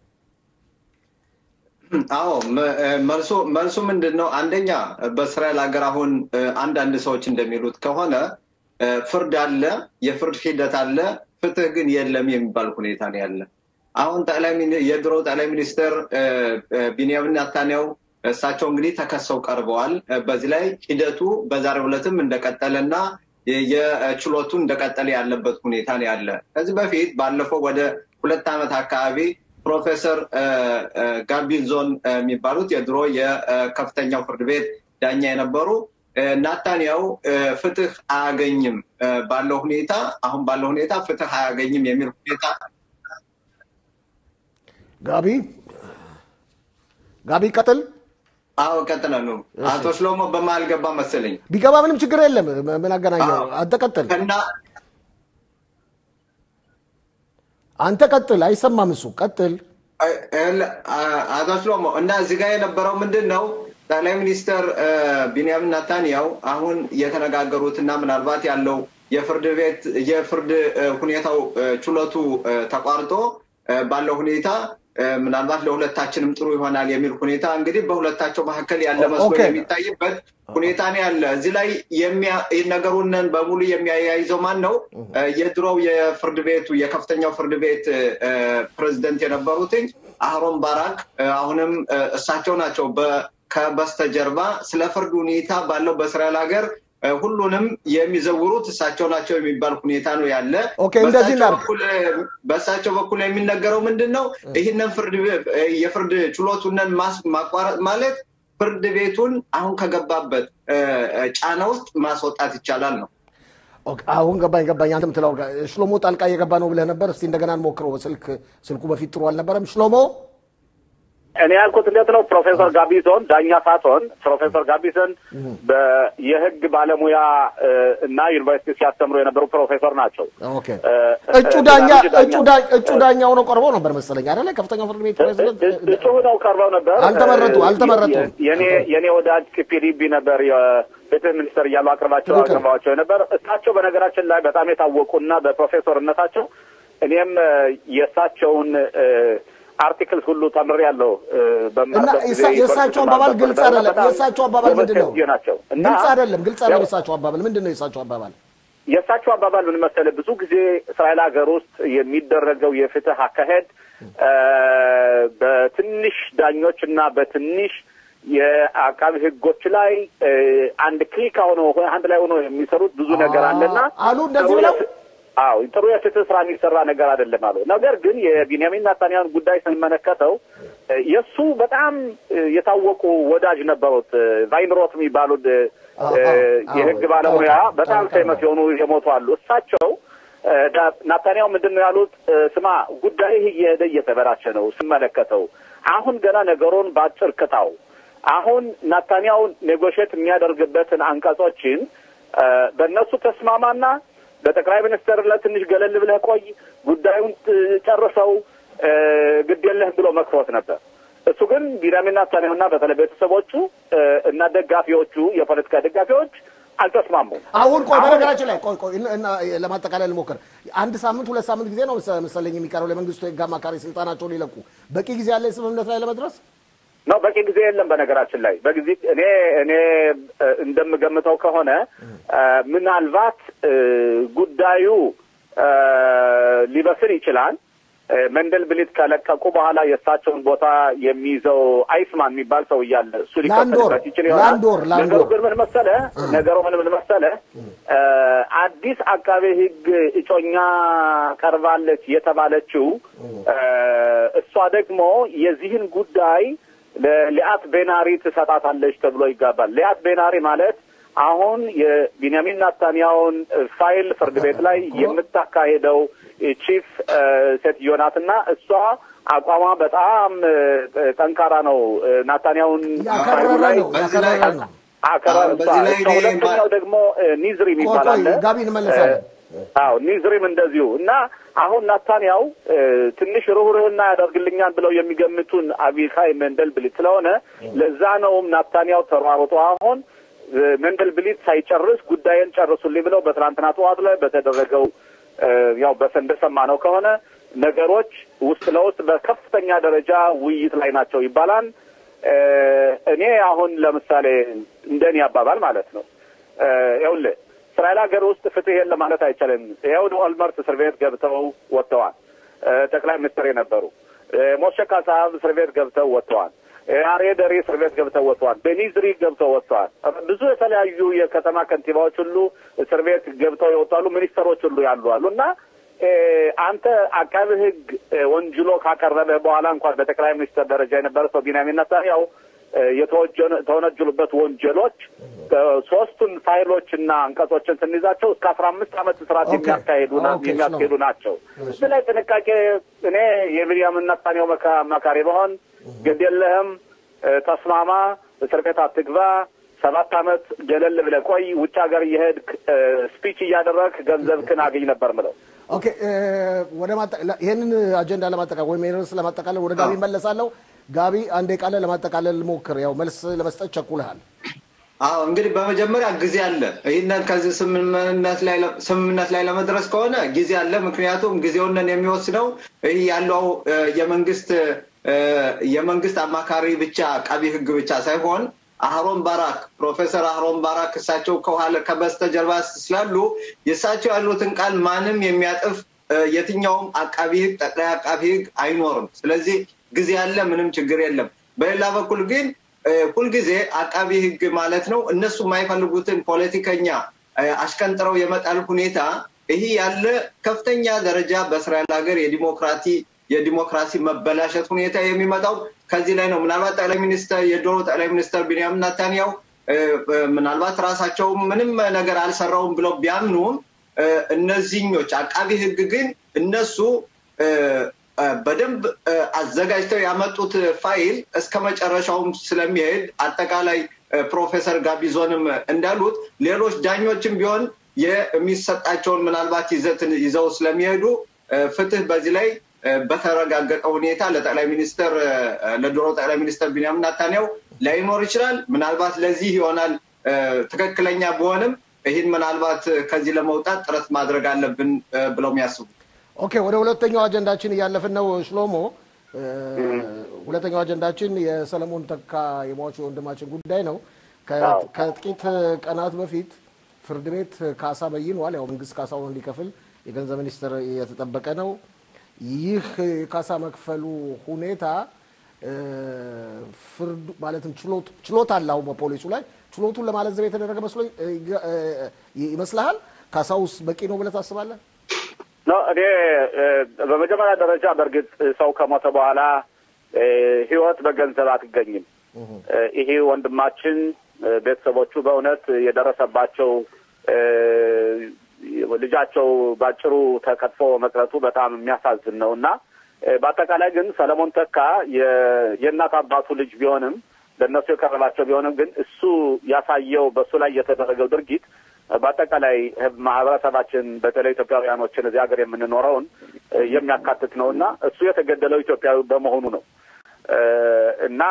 አዎ መልሱ ምንድነው? አንደኛ በእስራኤል ሀገር አሁን አንዳንድ ሰዎች እንደሚሉት ከሆነ ፍርድ አለ፣ የፍርድ ሂደት አለ፣ ፍትህ ግን የለም የሚባል ሁኔታ ነው ያለ። አሁን የድሮ ጠቅላይ ሚኒስትር ቢንያሚን ኔታንያሁ እሳቸው እንግዲህ ተከሰው ቀርበዋል። በዚህ ላይ ሂደቱ በዛሬው ዕለትም እንደቀጠለና የችሎቱ እንደቀጠለ ያለበት ሁኔታ ነው ያለ። ከዚህ በፊት ባለፈው ወደ 2 ዓመት አካባቢ ፕሮፌሰር ጋቢዞን የሚባሉት የድሮ የከፍተኛው ፍርድ ቤት ዳኛ የነበሩ ኔታንያሁ ፍትህ አያገኝም ባለው ሁኔታ አሁን ባለው ሁኔታ ፍትህ አያገኝም የሚል ሁኔታ ጋቢ ቀጥል። አዎ ቀጥለ ነው። አቶ ሽሎሞ በመሀል ገባ መሰለኝ። ቢገባ ምንም ችግር የለም። ምን አገናኘው? አንተ ቀጥል። አንተ ቀጥል። አይሰማም እሱ። ቀጥል። አቶ ሽሎሞ እና እዚህ ጋር የነበረው ምንድነው? ጠቅላይ ሚኒስትር ቢንያሚን ኔታንያሁ አሁን የተነጋገሩትና ምናልባት ያለው የፍርድ ሁኔታው ችሎቱ ተቋርጦ ባለው ሁኔታ ምናልባት ለሁለታችንም ጥሩ ይሆናል የሚል ሁኔታ እንግዲህ በሁለታቸው መካከል ያለ መስሎ የሚታይበት ሁኔታ ነው ያለ። እዚህ ላይ ነገሩን በሙሉ የሚያያይዘው ማን ነው? የድሮው የፍርድ ቤቱ የከፍተኛው ፍርድ ቤት ፕሬዝዳንት የነበሩት አህሮን ባራክ አሁንም እሳቸው ናቸው ከበስተጀርባ ስለ ፍርድ ሁኔታ ባለው በእስራኤል ሀገር ሁሉንም የሚዘውሩት እሳቸው ናቸው የሚባል ሁኔታ ነው ያለ ኦኬ እንደዚህ ነው በእሳቸው በኩል የሚነገረው ምንድነው ይሄንን የፍርድ ችሎቱን ማቋረጥ ማለት ፍርድ ቤቱን አሁን ከገባበት ጫና ውስጥ ማስወጣት ይቻላል ነው ኦኬ አሁን ገባኝ አንተም ትላው ሽሎሞ ጣልቃ እየገባ ነው ብለህ ነበር እስቲ እንደገና እንሞክረው ስልኩ በፊት ጥሩ አልነበረም ሽሎሞ እኔ ያልኩት እንዴት ነው ፕሮፌሰር ጋቢሶን ዳኛ ሳቶን ፕሮፌሰር ጋቢሶን በየህግ ባለሙያ እና ዩኒቨርሲቲ ሲያስተምሩ የነበሩ ፕሮፌሰር ናቸው ኦኬ እጩ ዳኛ ሆነው ቀርበው ነበር መሰለኝ አይደል ከፍተኛው ፍርድ ቤት ፕሬዝዳንት እጩ ሆነው ቀርበው ነበር አልተመረጡ የኔ ወዳጅ ፒዲቢ ነበር የፍትህ ሚኒስተር ያለው አቅርባቸው ነበር እሳቸው በነገራችን ላይ በጣም የታወቁና በፕሮፌሰርነታቸው እኔም የእሳቸውን አርቲክልስ ሁሉ ተምሬያለሁ የእሳቸው አባባል ግልጽ አይደለም የእሳቸው አባባል ምንድነው ግልጽ አይደለም የእሳቸው አባባል ምንድነው የእሳቸው አባባል ምን መሰለህ ብዙ ጊዜ እስራኤል ሀገር ውስጥ የሚደረገው የፍትህ አካሄድ በትንሽ ዳኞችና በትንሽ የአቃቢ ህጎች ላይ አንድ ክሊክ አንድ ላይ ሆኖ የሚሰሩት ብዙ ነገር አለና አሉ እንደዚህ ብለው ጥሩ የፍትህ ስራ የሚሰራ ነገር አይደለም አሉ ነገር ግን የቢንያሚን ናታንያሁን ጉዳይ ስንመለከተው የሱ በጣም የታወቁ ወዳጅ ነበሩት ቫይንሮት የሚባሉት የህግ ባለሙያ በጣም ፌመስ የሆኑ የሞቱ አሉ እሳቸው ናታንያሁ ምንድነው ያሉት ስማ ጉዳይ እየሄደ እየተበላሸ ነው ስመለከተው አሁን ገና ነገሩን ባጭር ቅጣው አሁን ናታንያሁ ኔጎሽት የሚያደርግበትን አንቀጾችን በእነሱ ተስማማና በጠቅላይ ሚኒስትር ለትንሽ ገለል ብለህ ቆይ ጉዳዩን ጨርሰው ግዴለህ ብሎ መክሮት ነበር እሱ ግን ቢንያሚን ናታንያሁና በተለይ ቤተሰቦቹ እና ደጋፊዎቹ የፖለቲካ ደጋፊዎች አልተስማሙም አሁን ቆይ በነገራችን ላይ ቆይ እና ለማጠቃለል ሞከር አንድ ሳምንት ሁለት ሳምንት ጊዜ ነው መሰለኝ የሚቀረው ለመንግስቱ የህግ አማካሪ ስልጣናቸውን ሊለቁ በቂ ጊዜ ያለ ስምምነት ላይ ለመድረስ ነው በቂ ጊዜ የለም በነገራችን ላይ በጊዜ እኔ እንደምገምተው ከሆነ ምናልባት ጉዳዩ ሊበስል ይችላል መንደል ብሊት ከለቀቁ በኋላ የእሳቸውን ቦታ የሚይዘው አይስማን የሚባል ሰው እያለ እሱ ሊከተልበት ይችል ይሆናል ነገሩ ምን መሰለ አዲስ አቃቤ ህግ እጮኛ ቀርባለች የተባለችው እሷ ደግሞ የዚህን ጉዳይ ለሊአት ቤናሪ ተሰጣታለች ተብሎ ይጋባል ሊአት ቤናሪ ማለት አሁን የቢንያሚን ናታንያሁን ፋይል ፍርድ ቤት ላይ የምታካሄደው ቺፍ ሴትዮናትና እሷ አቋሟ በጣም ጠንካራ ነው ናታንያሁን ሁለተኛው ደግሞ ኒዝሪ የሚባል ጋቢን መለሳለን ኒዝሪም እንደዚሁ እና አሁን ናታንያሁ ትንሽ ሩህሩህና ያደርግልኛል ብለው የሚገምቱን አቢካይ መንደል ብሊት ስለሆነ ለዛ ነው ናታንያሁ ተሯሩጦ አሁን መንደል ብሊት ሳይጨርስ ጉዳዩን ጨርሱልኝ ብለው በትናንትና ጠዋት ላይ በተደረገው ያው በሰማነው ከሆነ ነገሮች ውስጥ ለውስጥ በከፍተኛ ደረጃ ውይይት ላይ ናቸው ይባላል እኔ አሁን ለምሳሌ እንደኔ አባባል ማለት ነው ይኸውልህ እስራኤል ሀገር ውስጥ ፍትህ የለም ማለት አይቻልም ይኸው ኦልመርት እስር ቤት ገብተው ወጥተዋል ጠቅላይ ሚኒስትር የነበሩ ሞሼ ካሳብ እስር ቤት ገብተው ወጥተዋል አሬደሪ እስር ቤት ገብተው ወጥተዋል በኒዝሪ ገብተው ወጥተዋል ብዙ የተለያዩ የከተማ ከንቲባዎች ሁሉ እስር ቤት ገብተው ይወጣሉ ሚኒስትሮች ሁሉ ያሉ አሉና አንተ አቃቤ ህግ ወንጅሎ ካቀረበ በኋላ እንኳን በጠቅላይ ሚኒስትር ደረጃ የነበረ ሰው ቢንያሚን ናታንያሁ የተወነጀሉበት ወንጀሎች ሶስቱን ፋይሎችና አንቀጾችን ስንይዛቸው እስከ 15 ዓመት እስራት የሚያስኬዱ ናቸው ስለዚህ ጥንቃቄ እኔ የቢንያሚን ናታንያሁ መካሪ በሆን ግዴለህም ተስማማ እስር ቤት አትግባ 7 ዓመት ገለል ብለህ ቆይ ውጭ ሀገር እየሄድክ ስፒች እያደረግክ ገንዘብክን አገኝ ነበር ምለው ኦኬ ወደ ይሄንን አጀንዳ ለማጠቃለል ወይ ሜርስ ለማጠቃለል ወደ ጋቢ መለሳለሁ ጋቢ አንዴ ቃለ ለማጠቃለል ሞክር ያው መልስ ለመስጠት ቸኩለሃል እንግዲህ በመጀመሪያ ጊዜ አለ ይሄንን ከዚህ ስምምነት ላይ ለመድረስ ከሆነ ጊዜ አለ ምክንያቱም ጊዜውን የሚወስነው ይሄ ያለው የመንግስት አማካሪ ብቻ አቃቢ ህግ ብቻ ሳይሆን አህሮን ባራክ ፕሮፌሰር አህሮን ባራክ እሳቸው ከበስተጀርባ ስላሉ የእሳቸው ያሉትን ቃል ማንም የሚያጥፍ የትኛውም አቃቢ ህግ ጠቅላይ አቃቢ ህግ አይኖርም ስለዚህ ጊዜ ያለ ምንም ችግር የለም በሌላ በኩል ግን ሁሉ ጊዜ አቃቢ ህግ ማለት ነው እነሱ የማይፈልጉትን ፖለቲከኛ አሽከንጥረው የመጣል ሁኔታ ይሄ ያለ ከፍተኛ ደረጃ በእስራኤል ሀገር የዲሞክራሲ መበላሸት ሁኔታ የሚመጣው ከዚህ ላይ ነው ምናልባት ጠቅላይ ሚኒስትር የዶሮ ጠቅላይ ሚኒስትር ቢንያሚን ኔታንያሁ ምናልባት ራሳቸው ምንም ነገር አልሰራውም ብለው ቢያምኑም እነዚህኞች አቃቢ ህግ ግን እነሱ በደንብ አዘጋጅተው ያመጡት ፋይል እስከመጨረሻው ስለሚሄድ አጠቃላይ ፕሮፌሰር ጋቢዞንም እንዳሉት ሌሎች ዳኞችም ቢሆን የሚሰጣቸውን ምናልባት ይዘው ስለሚሄዱ ፍትህ በዚህ ላይ በተረጋገጠ ሁኔታ ለጠቅላይ ሚኒስትር ለዶሮ ጠቅላይ ሚኒስትር ቢንያሚን ኔታንያሁ ላይኖር ይችላል ምናልባት ለዚህ ይሆናል ትክክለኛ ቢሆንም ይሄን ምናልባት ከዚህ ለመውጣት ጥረት ማድረግ አለብን ብለው የሚያስቡ ኦኬ ወደ ሁለተኛው አጀንዳችን ያለፈን ነው ሽሎሞ ሁለተኛው አጀንዳችን የሰለሞን ተካ የሟቹ ወንድማችን ጉዳይ ነው ከጥቂት ቀናት በፊት ፍርድ ቤት ካሳ በይኗል ያው መንግስት ካሳውን እንዲከፍል የገንዘብ ሚኒስትር የተጠበቀ ነው ይህ ካሳ መክፈሉ ሁኔታ ፍርድ ማለትም ችሎት አለው በፖሊሱ ላይ ችሎቱን ለማለዘብ የተደረገ መስሎ ይመስላል ካሳውስ በቂ ነው ብለህ ታስባለህ ነው እኔ በመጀመሪያ ደረጃ በርግጥ ሰው ከሞተ በኋላ ህይወት በገንዘብ አትገኝም ይሄ ወንድማችን ቤተሰቦቹ በእውነት የደረሰባቸው ልጃቸው ባጭሩ ተቀጥፎ መቅረቱ በጣም የሚያሳዝን ነውና በአጠቃላይ ግን ሰለሞን ተካ የእናት አባቱ ልጅ ቢሆንም ለነሱ የቀረባቸው ቢሆንም ግን እሱ ያሳየው በሱ ላይ የተደረገው ድርጊት በአጠቃላይ ማህበረሰባችን በተለይ ኢትዮጵያውያኖችን እዚህ ሀገር የምንኖረውን የሚያካትት ነውና እሱ የተገደለው ኢትዮጵያዊ በመሆኑ ነው እና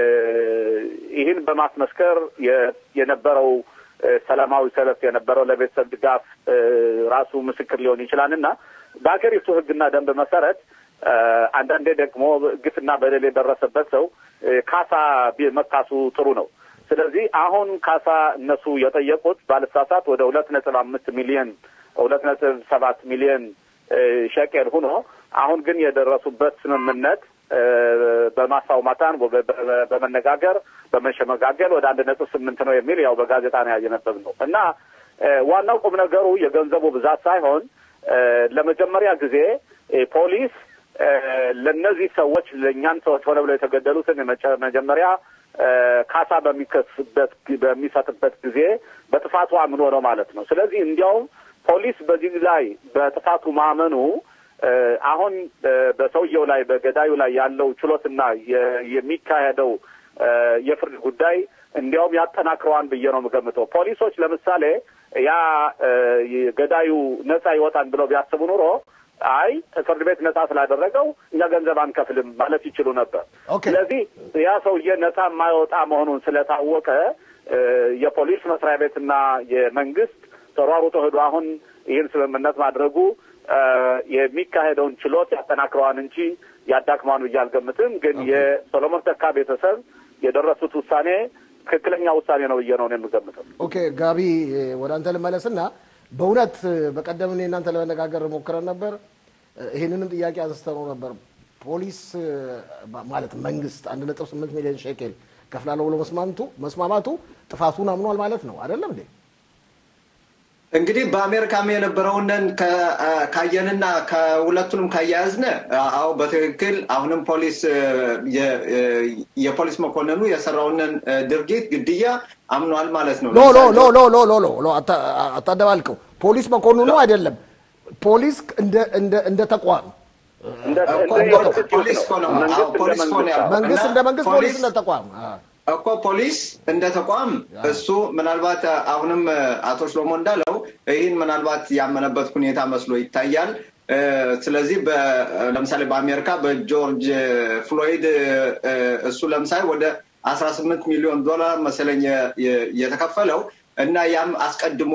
ይህን በማስመስከር የነበረው ሰላማዊ ሰልፍ የነበረው ለቤተሰብ ድጋፍ ራሱ ምስክር ሊሆን ይችላልና በአገሪቱ ህግና ደንብ መሰረት አንዳንዴ ደግሞ ግፍና በደል የደረሰበት ሰው ካሳ መካሱ ጥሩ ነው ስለዚህ አሁን ካሳ እነሱ የጠየቁት ባለሳሳት ወደ 2.5 ሚሊዮን 2.7 ሚሊዮን ሸቄል ሆኖ አሁን ግን የደረሱበት ስምምነት በማሳውማታን በመነጋገር በመሸመጋገል ወደ 1.8 ነው የሚል ያው በጋዜጣ ነው ያየነበብነው እና ዋናው ቁም ነገሩ የገንዘቡ ብዛት ሳይሆን ለመጀመሪያ ጊዜ ፖሊስ ለነዚህ ሰዎች ለኛን ሰዎች ሆነ ብለው የተገደሉትን መጀመሪያ ካሳ በሚሰጥበት ጊዜ በጥፋቱ አምኖ ነው ማለት ነው ስለዚህ እንዲያውም ፖሊስ በዚህ ላይ በጥፋቱ ማመኑ አሁን በሰውየው ላይ በገዳዩ ላይ ያለው ችሎትና የሚካሄደው የፍርድ ጉዳይ እንዲያውም ያጠናክረዋል ብዬ ነው የምገምተው ፖሊሶች ለምሳሌ ያ ገዳዩ ነፃ ይወጣል ብለው ቢያስቡ ኑሮ አይ ፍርድ ቤት ነፃ ስላደረገው እኛ ገንዘብ አንከፍልም ማለት ይችሉ ነበር ስለዚህ ያ ሰውዬ ነፃ የማይወጣ መሆኑን ስለታወቀ የፖሊስ መስሪያ ቤትና የመንግስት ተሯሩጦ ሄዶ አሁን ይህን ስምምነት ማድረጉ የሚካሄደውን ችሎት ያጠናክረዋል እንጂ ያዳክማኑ ይያልገምትም ግን የሰሎሞን ተካ ቤተሰብ የደረሱት ውሳኔ ትክክለኛ ውሳኔ ነው ብዬ ነው የምገምተው ኦኬ ጋቢ ወደ አንተ ልመለስና በእውነት በቀደም እኔ እናንተ ለመነጋገር ሞክረን ነበር ይሄንንም ጥያቄ አንስተነው ነበር ፖሊስ ማለት መንግስት 1.8 ሚሊዮን ሸቄል ከፍላለው ብሎ መስማማቱ ጥፋቱን አምኗል ማለት ነው አይደለም እንዴ እንግዲህ በአሜሪካም የነበረውንን ካየንና ከሁለቱንም ካያዝነ አው በትክክል አሁንም ፖሊስ የፖሊስ መኮንኑ የሰራውንን ድርጊት ግድያ አምኗል ማለት ነው ሎ አታደባልቀው ፖሊስ መኮንኑ አይደለም ፖሊስ እንደ ተቋም መንግስት እንደ መንግስት ፖሊስ እንደ ተቋም እኮ ፖሊስ እንደ ተቋም እሱ ምናልባት አሁንም አቶ ሽሎሞ እንዳለው ይሄን ምናልባት ያመነበት ሁኔታ መስሎ ይታያል ስለዚህ ለምሳሌ በአሜሪካ በጆርጅ ፍሎይድ እሱ ለምሳሌ ወደ 18 ሚሊዮን ዶላር መሰለኝ የተከፈለው እና ያም አስቀድሞ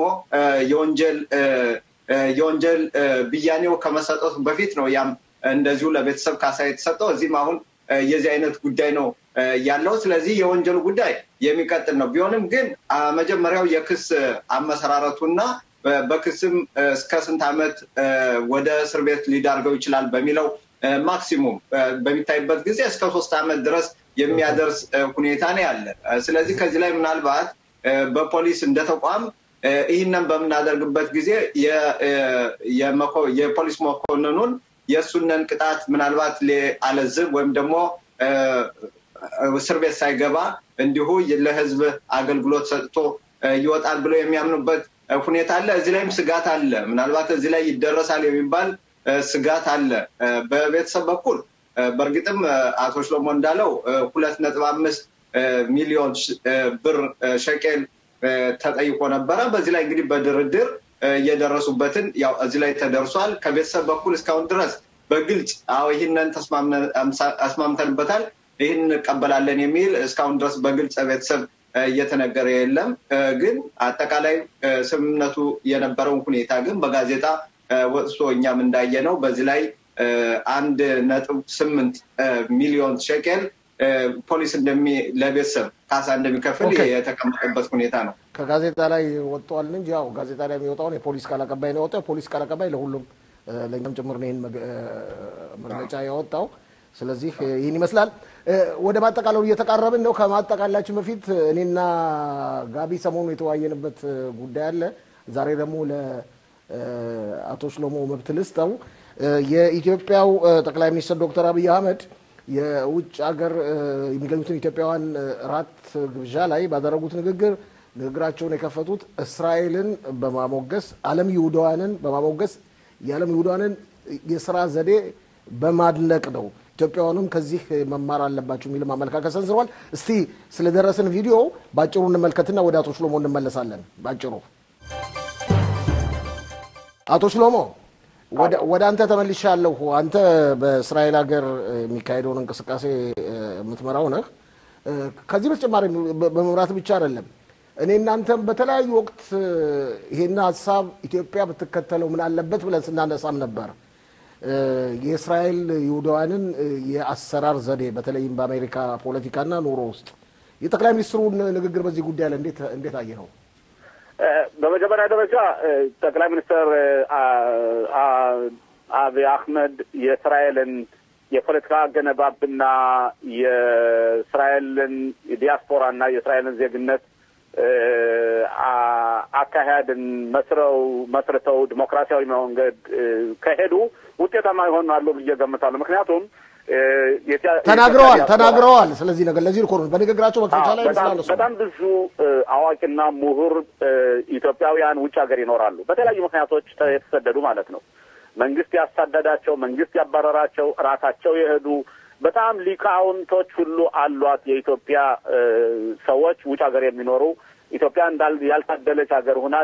የወንጀል ብያኔው ከመሰጠቱ በፊት ነው ያም እንደዚሁ ለቤተሰብ ካሳ የተሰጠው እዚህም አሁን የዚህ አይነት ጉዳይ ነው ያለው ስለዚህ የወንጀል ጉዳይ የሚቀጥል ነው ቢሆንም ግን መጀመሪያው የክስ አመሰራረቱና በክስም እስከ ስንት አመት ወደ እስር ቤት ሊዳርገው ይችላል በሚለው ማክሲሙም በሚታይበት ጊዜ እስከ 3 አመት ድረስ የሚያደርስ ሁኔታ ነው ያለ። ስለዚህ ከዚህ ላይ ምናልባት በፖሊስ እንደተቋም ይህንን በምናደርግበት ጊዜ የፖሊስ መኮንኑን የሱነን ቅጣት ምናልባት ለአለዝብ ወይም ደግሞ እስር ቤት ሳይገባ እንዲሁ ለህዝብ አገልግሎት ሰጥቶ ይወጣል ብለው የሚያምኑበት ሁኔታ አለ። እዚህ ላይም ስጋት አለ። ምናልባት እዚህ ላይ ይደረሳል የሚባል ስጋት አለ በቤተሰብ በኩል። በእርግጥም አቶ ሽሎሞ እንዳለው 2.5 ሚሊዮን ብር ሸቄል ተጠይቆ ነበረ። በዚህ ላይ እንግዲህ በድርድር የደረሱበትን ያው እዚህ ላይ ተደርሷል። ከቤተሰብ በኩል እስካሁን ድረስ በግልጽ ይህንን ተስማምተንበታል ይህን እንቀበላለን የሚል እስካሁን ድረስ በግልጽ ቤተሰብ እየተነገረ የለም። ግን አጠቃላይ ስምምነቱ የነበረው ሁኔታ ግን በጋዜጣ ወጥቶ እኛም እንዳየነው በዚህ ላይ 1.8 ሚሊዮን ሸቄል ፖሊስ ለቤተሰብ ካሳ እንደሚከፍል የተቀመጠበት ሁኔታ ነው። ከጋዜጣ ላይ ወጥቷል እንጂ ያው ጋዜጣ ላይ የሚወጣው የፖሊስ ቃል አቀባይ ነው ወጣው። ፖሊስ ቃል አቀባይ ለሁሉም ለኛም ጭምር ነው ይሄን መግለጫ ያወጣው። ስለዚህ ይሄን ይመስላል። ወደ ማጠቃለሉ እየተቃረብን ነው። ከማጠቃላችን በፊት እኔና ጋቢ ሰሞኑን የተወያየንበት ጉዳይ አለ። ዛሬ ደግሞ ለአቶ ሽሎሞ መብት ልስጠው። የኢትዮጵያው ጠቅላይ ሚኒስትር ዶክተር አብይ አህመድ የውጭ ሀገር የሚገኙትን ኢትዮጵያውያን ራት ግብዣ ላይ ባደረጉት ንግግራቸውን የከፈቱት እስራኤልን በማሞገስ ዓለም ይሁዳውያንን በማሞገስ የዓለም ይሁዳውያንን የሥራ ዘዴ በማድነቅ ነው። ኢትዮጵያውያንም ከዚህ መማር አለባቸው የሚል ማመልከቻ ሰንዝረዋል። እስቲ ስለደረሰን ቪዲዮ ባጭሩ እንመልከትና ወደ አቶ ሽሎሞ እንመለሳለን። ባጭሩ አቶ ሽሎሞ ወደ አንተ ተመልሻለሁ። አንተ በእስራኤል ሀገር የሚካሄደውን እንቅስቃሴ የምትመራው ነህ። ከዚህ በተጨማሪ በመምራት ብቻ አይደለም እኔ እናንተም በተለያዩ ወቅት ይሄን ሐሳብ ኢትዮጵያ ብትከተለው ምን አለበት ብለን ስናነሳም ነበር። የእስራኤል ይሁዳውያንን የአሰራር ዘዴ በተለይም በአሜሪካ ፖለቲካና ኑሮ ውስጥ የጠቅላይ ሚኒስትሩን ንግግር በዚህ ጉዳይ ላይ እንዴት አየኸው? በመጀመሪያ ደረጃ ጠቅላይ ሚኒስትር አብይ አህመድ የእስራኤልን የፖለቲካ ገነባብና የእስራኤልን ዲያስፖራና የእስራኤልን ዜግነት አካሄድን መስርተው ዲሞክራሲያዊ መንገድ ከሄዱ ውጤታማ ይሆናሉ ብዬ ገምታለሁ። ምክንያቱም ተናግረዋል። ስለዚህ ነገር ለዚህ እኮ ነው በንግግራቸው መክፈቻ ላይ በጣም ብዙ አዋቂና ምሁር ኢትዮጵያውያን ውጭ ሀገር ይኖራሉ። በተለያዩ ምክንያቶች የተሰደዱ ማለት ነው። መንግስት ያሳደዳቸው፣ መንግስት ያባረራቸው፣ ራሳቸው የሄዱ በጣም ሊቃውንቶች ሁሉ አሏት። የኢትዮጵያ ሰዎች ውጭ ሀገር የሚኖሩ ኢትዮጵያ ያልታደለች ሀገር ሆና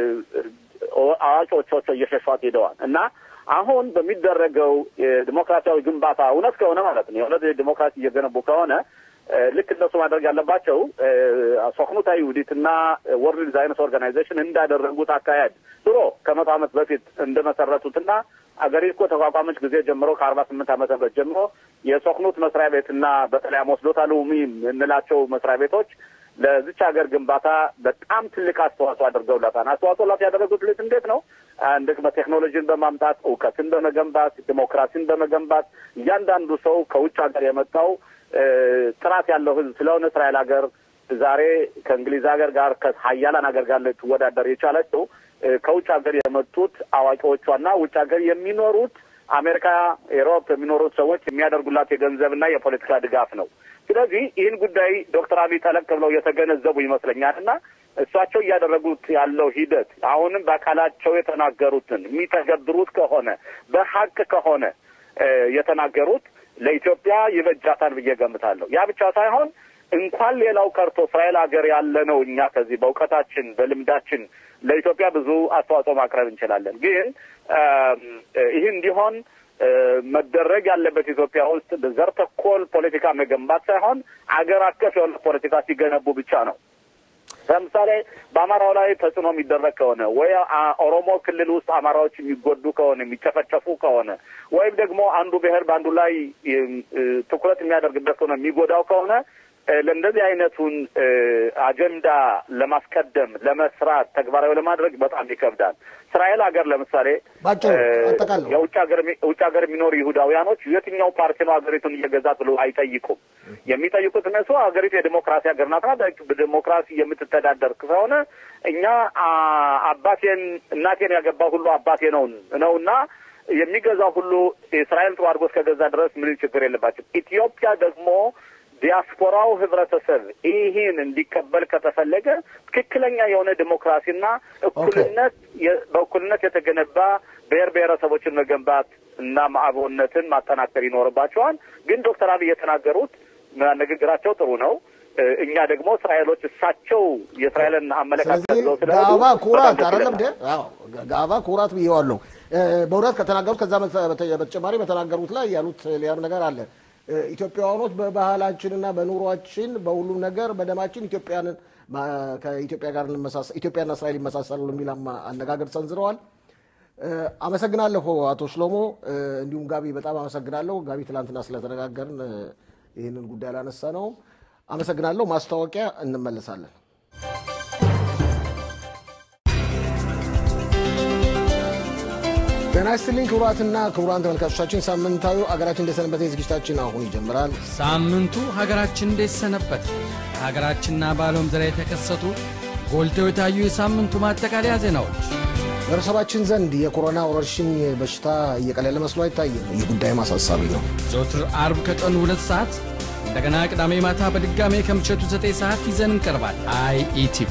አዋቂዎቿ እየሸሿት ሄደዋል እና አሁን በሚደረገው የዲሞክራሲያዊ ግንባታ እውነት ከሆነ ማለት ነው የእውነት ዲሞክራሲ እየገነቡ ከሆነ ልክ እነሱ ማድረግ ያለባቸው ሶክኑታ ይሁዲትና ወርልድ ዛይነስ ኦርጋናይዜሽን እንዳደረጉት አካሄድ ድሮ ከ100 ዓመት በፊት እንደመሰረቱትና አገሪቱ ተቋቋመች ጊዜ ጀምሮ ከ48 ዓመት በፊት ጀምሮ የሶክኑት መስሪያ ቤትና በተለይ ሞስዶታ ሉሚ እንላቸው መስሪያ ቤቶች ለዚች ሀገር ግንባታ በጣም ትልቅ አስተዋጽኦ አድርገውላታል። አስተዋጽኦ ያደረጉት እንዴት ነው? እንደገና ቴክኖሎጂን በማምጣት እውቀትን በመገንባት ዲሞክራሲን በመገንባት እያንዳንዱ ሰው ከውጭ ሀገር የመጣው ጥራት ያለው ህዝብ ስለሆነ እስራኤል ሀገር ዛሬ ከእንግሊዝ ሀገር ጋር ከሀያላን ሀገር ጋር ልትወዳደር የቻለችው ከውጭ ሀገር የመጡት አዋቂዎቿና ውጭ ሀገር የሚኖሩት አሜሪካ፣ ኤሮፕ የሚኖሩት ሰዎች የሚያደርጉላት የገንዘብና የፖለቲካ ድጋፍ ነው። ስለዚህ ይህን ጉዳይ ዶክተር አብይ ጠለቅ ብለው የተገነዘቡ ይመስለኛልና እሳቸው እያደረጉት ያለው ሂደት አሁንም በአካላቸው የተናገሩትን የሚተገብሩት ከሆነ በሀቅ ከሆነ የተናገሩት ለኢትዮጵያ ይበጃታል ብዬ ገምታለሁ። ያ ብቻ ሳይሆን እንኳን ሌላው ቀርቶ እስራኤል ሀገር ያለነው እኛ ከዚህ በእውቀታችን በልምዳችን ለኢትዮጵያ ብዙ አስተዋጽኦ ማቅረብ እንችላለን። ግን ይህ እንዲሆን መደረግ ያለበት ኢትዮጵያ ውስጥ ዘር ተኮር ፖለቲካ መገንባት ሳይሆን አገር አቀፍ የሆነ ፖለቲካ ሲገነቡ ብቻ ነው። ለምሳሌ በአማራው ላይ ተጽዕኖ የሚደረግ ከሆነ ወይ ኦሮሞ ክልል ውስጥ አማራዎች የሚጎዱ ከሆነ የሚጨፈጨፉ ከሆነ ወይም ደግሞ አንዱ ብሔር በአንዱ ላይ ትኩረት የሚያደርግበት ከሆነ የሚጎዳው ከሆነ ለእንደዚህ አይነቱን አጀንዳ ለማስቀደም ለመስራት ተግባራዊ ለማድረግ በጣም ይከብዳል። እስራኤል ሀገር ለምሳሌ የውጭ ሀገር የሚኖሩ ይሁዳውያኖች የትኛው ፓርቲ ነው ሀገሪቱን እየገዛት ብለው አይጠይቁም። የሚጠይቁት እነሱ ሀገሪቱ የዲሞክራሲ ሀገር ናትና በዲሞክራሲ የምትተዳደር ከሆነ እኛ አባቴን እናቴን ያገባ ሁሉ አባቴ ነውና የሚገዛው ሁሉ እስራኤል ጥሩ አድርጎ እስከገዛ ድረስ ምንም ችግር የለባቸው። ኢትዮጵያ ደግሞ ዲያስፖራው ህብረተሰብ ይህን እንዲቀበል ከተፈለገ ትክክለኛ የሆነ ዲሞክራሲና በእኩልነት የተገነባ ብሔረሰቦችን መገንባት እና ማዕበውነትን ማጠናከር ይኖርባቸዋል። ግን ዶክተር አብይ የተናገሩት ንግግራቸው ጥሩ ነው። እኛ ደግሞ እስራኤሎች እሳቸው የእስራኤልን አመለካከት ነው ጋባ ኩራት አይደለም ደ ጋባ ኩራት ብየዋለሁ። በእውነት ከተናገሩት ከዛ በተጨማሪ በተናገሩት ላይ ያሉት ሌላም ነገር አለ። ኢትዮጵያውያኖች በባህላችንና በኑሯችን በሁሉም ነገር በደማችን ከኢትዮጵያ ጋር ኢትዮጵያና እስራኤል ይመሳሰላሉ የሚል አነጋገር ሰንዝረዋል። አመሰግናለሁ አቶ ሽሎሞ፣ እንዲሁም ጋቢ በጣም አመሰግናለሁ። ጋቢ ትላንትና ስለተነጋገርን ይህንን ጉዳይ ላነሳ ነው። አመሰግናለሁ። ማስታወቂያ እንመለሳለን። ጤና ይስጥልኝ ክቡራትና ክቡራን ተመልካቾቻችን፣ ሳምንታዊ ሀገራችን እንደሰነበተ ዝግጅታችን አሁን ይጀምራል። ሳምንቱ ሀገራችን እንደሰነበተ ሀገራችንና በዓለም ዙሪያ የተከሰቱ ጎልተው የታዩ የሳምንቱ ማጠቃለያ ዜናዎች። በህብረተሰባችን ዘንድ የኮሮና ወረርሽኝ በሽታ እየቀለለ መስሎ አይታይም። ይህ ጉዳይ ማሳሳቢ ነው። ዘወትር አርብ ከቀኑ 2 ሰዓት እንደገና ቅዳሜ ማታ በድጋሜ ከምሽቱ 9 ሰዓት ይዘን እንቀርባል። IETV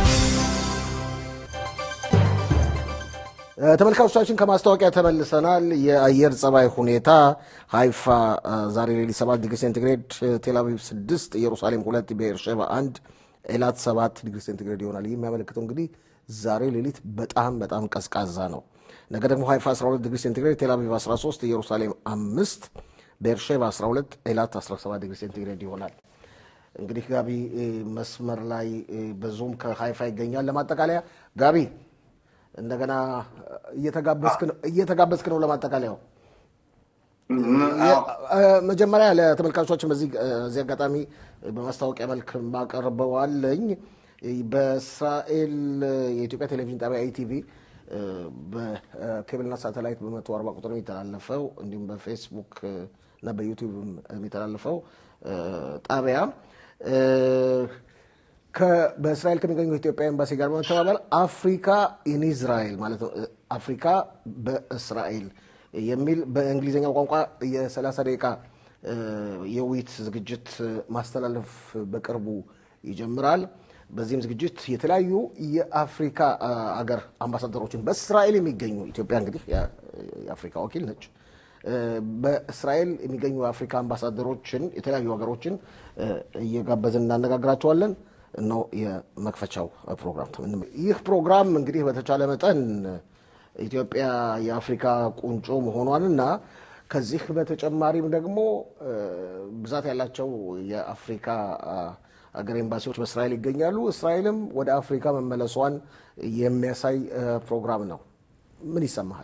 ተመልካቾቻችን ከማስታወቂያ ተመልሰናል። የአየር ጸባይ ሁኔታ ሃይፋ ዛሬ ሌሊት 7 ዲግሪ ሴንቲግሬድ፣ ቴል አቪቭ 6፣ ኢየሩሳሌም 2፣ ቤርሼባ 1፣ ኤላት 7 ዲግሪ ሴንቲግሬድ ይሆናል። ይህ የሚያመለክተው እንግዲህ ዛሬ ሌሊት በጣም ቀዝቃዛ ነው። ነገ ደግሞ ሃይፋ 12 ዲግሪ ሴንቲግሬድ፣ ቴል አቪቭ 13፣ ኢየሩሳሌም 5፣ ቤርሼባ 12፣ ኤላት 17 ዲግሪ ሴንቲግሬድ ይሆናል። እንግዲህ ጋቢ መስመር ላይ በዙም ከሃይፋ ይገኛል። ለማጠቃለያ ጋቢ እንደገና እየተጋበዝክ ነው ለማጠቃለያው። መጀመሪያ ለተመልካቾቻችን በዚህ አጋጣሚ በማስታወቂያ መልክ ማቀርበዋለኝ። በእስራኤል የኢትዮጵያ ቴሌቪዥን ጣቢያ ITV በኬብልና ሳተላይት በ140 ቁጥር የሚተላለፈው እንዲሁም በፌስቡክ እና በዩቲዩብ የሚተላለፈው ጣቢያ በእስራኤል ከሚገኙ ኢትዮጵያ ኤምባሲ ጋር በመተባበር አፍሪካ ኢን እስራኤል ማለት ነው፣ አፍሪካ በእስራኤል የሚል በእንግሊዝኛው ቋንቋ የ30 ደቂቃ የውይይት ዝግጅት ማስተላለፍ በቅርቡ ይጀምራል። በዚህም ዝግጅት የተለያዩ የአፍሪካ አገር አምባሳደሮችን በእስራኤል የሚገኙ ኢትዮጵያ እንግዲህ የአፍሪካ ወኪል ነች። በእስራኤል የሚገኙ የአፍሪካ አምባሳደሮችን የተለያዩ ሀገሮችን እየጋበዝን እናነጋግራቸዋለን ነው የመክፈቻው ፕሮግራም። ይህ ፕሮግራም እንግዲህ በተቻለ መጠን ኢትዮጵያ የአፍሪካ ቁንጮ መሆኗንና ከዚህ በተጨማሪም ደግሞ ብዛት ያላቸው የአፍሪካ አገር ኤምባሲዎች በእስራኤል ይገኛሉ። እስራኤልም ወደ አፍሪካ መመለሷን የሚያሳይ ፕሮግራም ነው። ምን ይሰማሃል?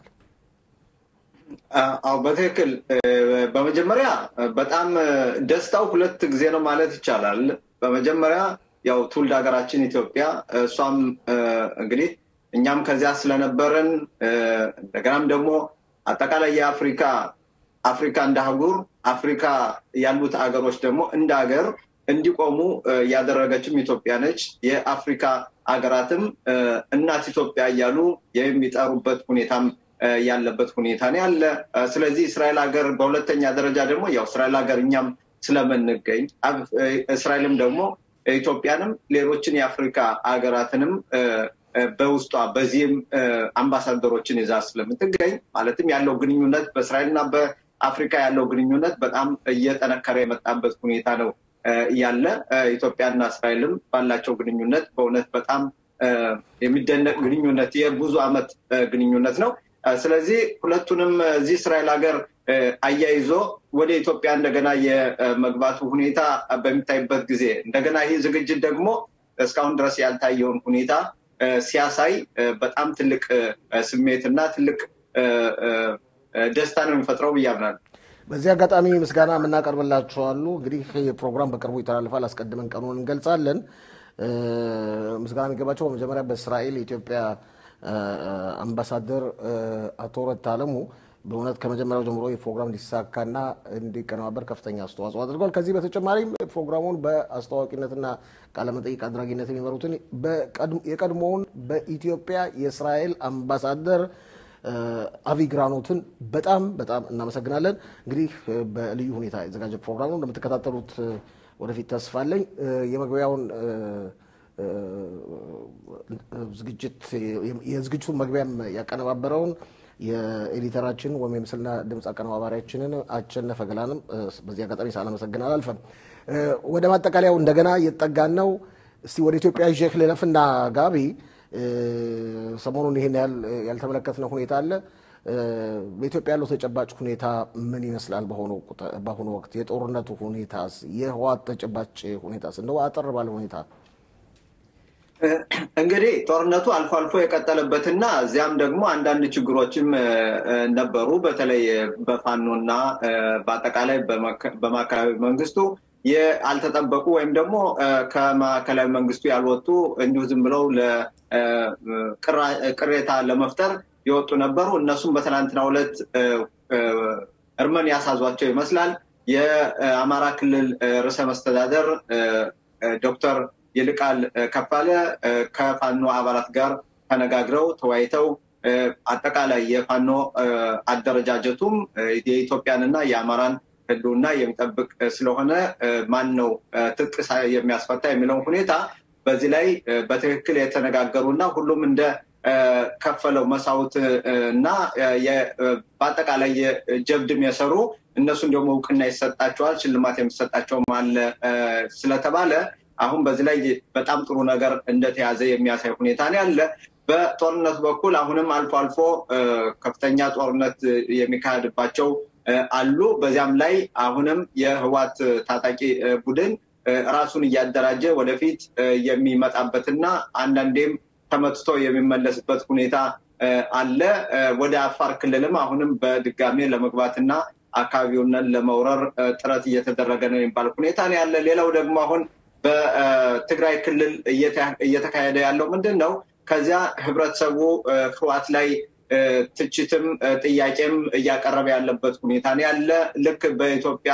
አዎ በትክክል። በመጀመሪያ በጣም ደስታው ሁለት ጊዜ ነው ማለት ይቻላል። በመጀመሪያ ያው ትውልድ ሀገራችን ኢትዮጵያ እሷም እንግዲህ እኛም ከዚያ ስለነበረን እንደገናም ደግሞ አጠቃላይ አፍሪካ እንደ አህጉር አፍሪካ ያሉት አገሮች ደግሞ እንደ ሀገር እንዲቆሙ ያደረገችም ኢትዮጵያ ነች። የአፍሪካ ሀገራትም እናት ኢትዮጵያ እያሉ የሚጠሩበት ሁኔታም ያለበት ሁኔታ ነው ያለ። ስለዚህ እስራኤል ሀገር በሁለተኛ ደረጃ ደግሞ ያው እስራኤል ሀገር እኛም ስለምንገኝ እስራኤልም ደግሞ ኢትዮጵያንም ሌሎችን የአፍሪካ ሀገራትንም በውስጧ በዚህም አምባሳደሮችን ይዛ ስለምትገኝ ማለትም ያለው ግንኙነት በእስራኤልና በአፍሪካ ያለው ግንኙነት በጣም እየጠነከረ የመጣበት ሁኔታ ነው ያለ። ኢትዮጵያና እስራኤልም ባላቸው ግንኙነት በእውነት በጣም የሚደነቅ ግንኙነት የብዙ ዓመት ግንኙነት ነው። ስለዚህ ሁለቱንም እዚህ እስራኤል ሀገር አያይዞ ወደ ኢትዮጵያ እንደገና የመግባቱ ሁኔታ በሚታይበት ጊዜ እንደገና ይህ ዝግጅት ደግሞ እስካሁን ድረስ ያልታየውን ሁኔታ ሲያሳይ በጣም ትልቅ ስሜትና ትልቅ ደስታ ነው የሚፈጥረው ብዬ አምናለሁ። በዚህ አጋጣሚ ምስጋና የምናቀርብላችሁ አሉ። እንግዲህ የፕሮግራም በቅርቡ ይተላልፋል። አስቀድመን ቀኑን እንገልጻለን። ምስጋና የሚገባቸው በመጀመሪያ በእስራኤል የኢትዮጵያ አምባሳደር አቶ ረታ አለሙ በእውነት ከመጀመሪያው ጀምሮ የፕሮግራም እንዲሳካና እንዲቀነባበር ከፍተኛ አስተዋጽኦ አድርገዋል። ከዚህ በተጨማሪም ፕሮግራሙን በአስተዋዋቂነትና ቃለ መጠይቅ አድራጊነት የሚመሩትን የቀድሞውን በኢትዮጵያ የእስራኤል አምባሳደር አቪግራኖትን በጣም እናመሰግናለን። እንግዲህ በልዩ ሁኔታ የተዘጋጀ ፕሮግራም ነው። እንደምትከታተሉት ወደፊት ተስፋ አለኝ። የመግቢያውን የዝግጅቱን መግቢያም ያቀነባበረውን የኤዲተራችን ወይም የምስልና ድምፅ አቀነባባሪያችንን አቸነፈ ገላንም በዚህ አጋጣሚ ሳላመሰግን አላልፈም። ወደ ማጠቃለያው እንደገና እየተጠጋን ነው። እስቲ ወደ ኢትዮጵያ ይዤህ ልለፍና ጋቢ ሰሞኑን ይሄን ያልተመለከትነው ሁኔታ አለ። በኢትዮጵያ ያለው ተጨባጭ ሁኔታ ምን ይመስላል? በአሁኑ ወቅት የጦርነቱ ሁኔታስ፣ የህወሓት ተጨባጭ ሁኔታስ እንደው አጠር ባለ ሁኔታ እንግዲህ ጦርነቱ አልፎ አልፎ የቀጠለበትና እዚያም ደግሞ አንዳንድ ችግሮችም ነበሩ። በተለይ በፋኖና በአጠቃላይ በማዕከላዊ መንግስቱ ያልተጠበቁ ወይም ደግሞ ከማዕከላዊ መንግስቱ ያልወጡ እንዲሁ ዝም ብለው ቅሬታ ለመፍጠር የወጡ ነበሩ። እነሱም በትናንትናው ዕለት እርምን ያሳዟቸው ይመስላል። የአማራ ክልል ርዕሰ መስተዳደር ዶክተር ይልቃል ከፋለ ከፋኖ አባላት ጋር ተነጋግረው ተወያይተው አጠቃላይ የፋኖ አደረጃጀቱም የኢትዮጵያንና የአማራን ህልውና የሚጠብቅ ስለሆነ ማን ነው ትጥቅ የሚያስፈታ የሚለው ሁኔታ በዚህ ላይ በትክክል የተነጋገሩና ሁሉም እንደ ከፈለው መስዋዕት እና በአጠቃላይ ጀብድም የሰሩ እነሱን ደግሞ እውቅና ይሰጣቸዋል፣ ሽልማት የሚሰጣቸው አለ ስለተባለ አሁን በዚህ ላይ በጣም ጥሩ ነገር እንደተያዘ የሚያሳይ ሁኔታ ነው ያለ። በጦርነት በኩል አሁንም አልፎ አልፎ ከፍተኛ ጦርነት የሚካሄድባቸው አሉ። በዚያም ላይ አሁንም የህወሓት ታጣቂ ቡድን ራሱን እያደራጀ ወደፊት የሚመጣበትና አንዳንዴም ተመትቶ የሚመለስበት ሁኔታ አለ። ወደ አፋር ክልልም አሁንም በድጋሜ ለመግባትና አካባቢውን ለመውረር ጥረት እየተደረገ ነው የሚባል ሁኔታ ነው ያለ። ሌላው ደግሞ አሁን በትግራይ ክልል እየተካሄደ ያለው ምንድን ነው? ከዚያ ህብረተሰቡ ህወሓት ላይ ትችትም ጥያቄም እያቀረበ ያለበት ሁኔታ ነው ያለ። ልክ በኢትዮጵያ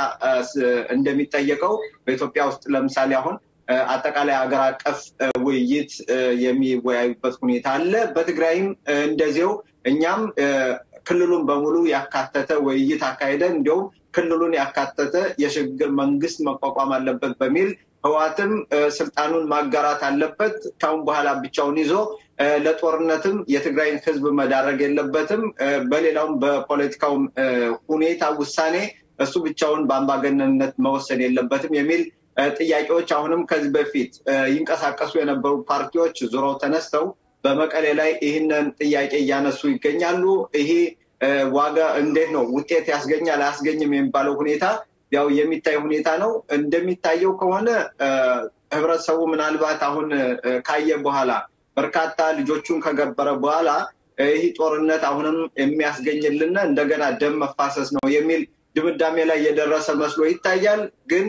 እንደሚጠየቀው በኢትዮጵያ ውስጥ ለምሳሌ አሁን አጠቃላይ ሀገር አቀፍ ውይይት የሚወያዩበት ሁኔታ አለ። በትግራይም እንደዚሁ እኛም ክልሉን በሙሉ ያካተተ ውይይት አካሄደን እንዲሁም ክልሉን ያካተተ የሽግግር መንግስት መቋቋም አለበት በሚል ህወሓትም ስልጣኑን ማጋራት አለበት። ካሁን በኋላ ብቻውን ይዞ ለጦርነትም የትግራይን ህዝብ መዳረግ የለበትም። በሌላውም በፖለቲካው ሁኔታ ውሳኔ እሱ ብቻውን በአምባገነንነት መወሰን የለበትም የሚል ጥያቄዎች አሁንም ከዚህ በፊት ይንቀሳቀሱ የነበሩ ፓርቲዎች ዙረው ተነስተው በመቀሌ ላይ ይህንን ጥያቄ እያነሱ ይገኛሉ። ይሄ ዋጋ እንዴት ነው ውጤት ያስገኛል አያስገኝም የሚባለው ሁኔታ ያው የሚታይ ሁኔታ ነው። እንደሚታየው ከሆነ ህብረተሰቡ ምናልባት አሁን ካየ በኋላ በርካታ ልጆቹን ከገበረ በኋላ ይህ ጦርነት አሁንም የሚያስገኝልን እንደገና ደም መፋሰስ ነው የሚል ድምዳሜ ላይ የደረሰ መስሎ ይታያል። ግን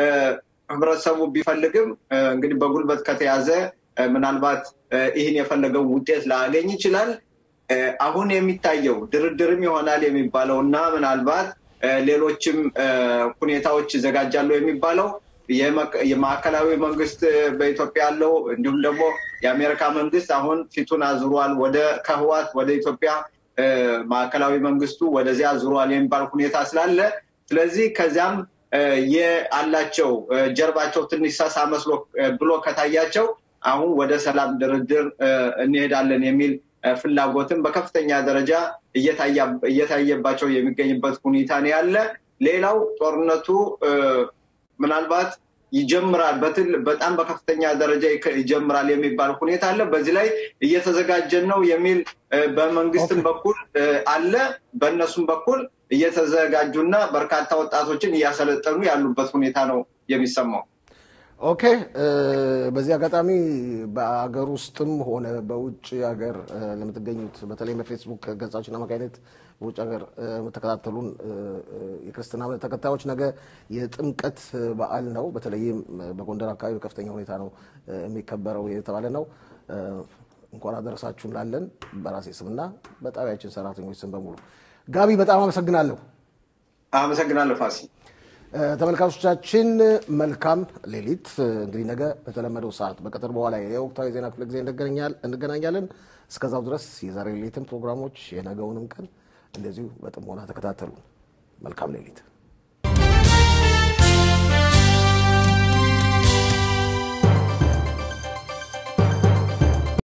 ህብረተሰቡ ቢፈልግም እንግዲህ በጉልበት ከተያዘ ምናልባት ይህን የፈለገው ውጤት ላያገኝ ይችላል። አሁን የሚታየው ድርድርም ይሆናል የሚባለውና ምናልባት ሌሎችም ሁኔታዎች ይዘጋጃሉ የሚባለው የማዕከላዊ መንግስት በኢትዮጵያ ያለው እንዲሁም ደግሞ የአሜሪካ መንግስት አሁን ፊቱን አዙሯል ከህወሓት ወደ ኢትዮጵያ ማዕከላዊ መንግስቱ ወደዚያ አዙሯል የሚባል ሁኔታ ስላለ ስለዚህ ከዚያም ያላቸው ጀርባቸው ትንሽ ሳሳ መስሎ ብሎ ከታያቸው አሁን ወደ ሰላም ድርድር እንሄዳለን የሚል ፍላጎትም በከፍተኛ ደረጃ እየታየባቸው የሚገኝበት ሁኔታ ነው ያለ። ሌላው ጦርነቱ ምናልባት ይጀምራል በጣም በከፍተኛ ደረጃ ይጀምራል የሚባል ሁኔታ አለ። በዚህ ላይ እየተዘጋጀን ነው የሚል በመንግስትም በኩል አለ። በእነሱም በኩል እየተዘጋጁና በርካታ ወጣቶችን እያሰለጠኑ ያሉበት ሁኔታ ነው የሚሰማው። ኦኬ በዚህ አጋጣሚ በአገር ውስጥም ሆነ በውጭ ሀገር ለምትገኙት በተለይ በፌስቡክ ገጻችን አማካይነት በውጭ ሀገር ተከታተሉን የክርስትና እምነት ተከታዮች ነገ የጥምቀት በዓል ነው። በተለይም በጎንደር አካባቢ ከፍተኛ ሁኔታ ነው የሚከበረው የተባለ ነው። እንኳን አደረሳችሁ እንላለን በራሴ ስምና በጣቢያችን ሰራተኞች ስም በሙሉ። ጋቢ በጣም አመሰግናለሁ። አመሰግናለሁ ፋሲ። ተመልካቾቻችን መልካም ሌሊት። እንግዲህ ነገ በተለመደው ሰዓት በቀጥር በኋላ የወቅታዊ ዜና ክፍለ ጊዜ እንገናኛለን። እስከዛው ድረስ የዛሬ ሌሊትም ፕሮግራሞች የነገውንም ቀን እንደዚሁ በጥሞና ተከታተሉ። መልካም ሌሊት።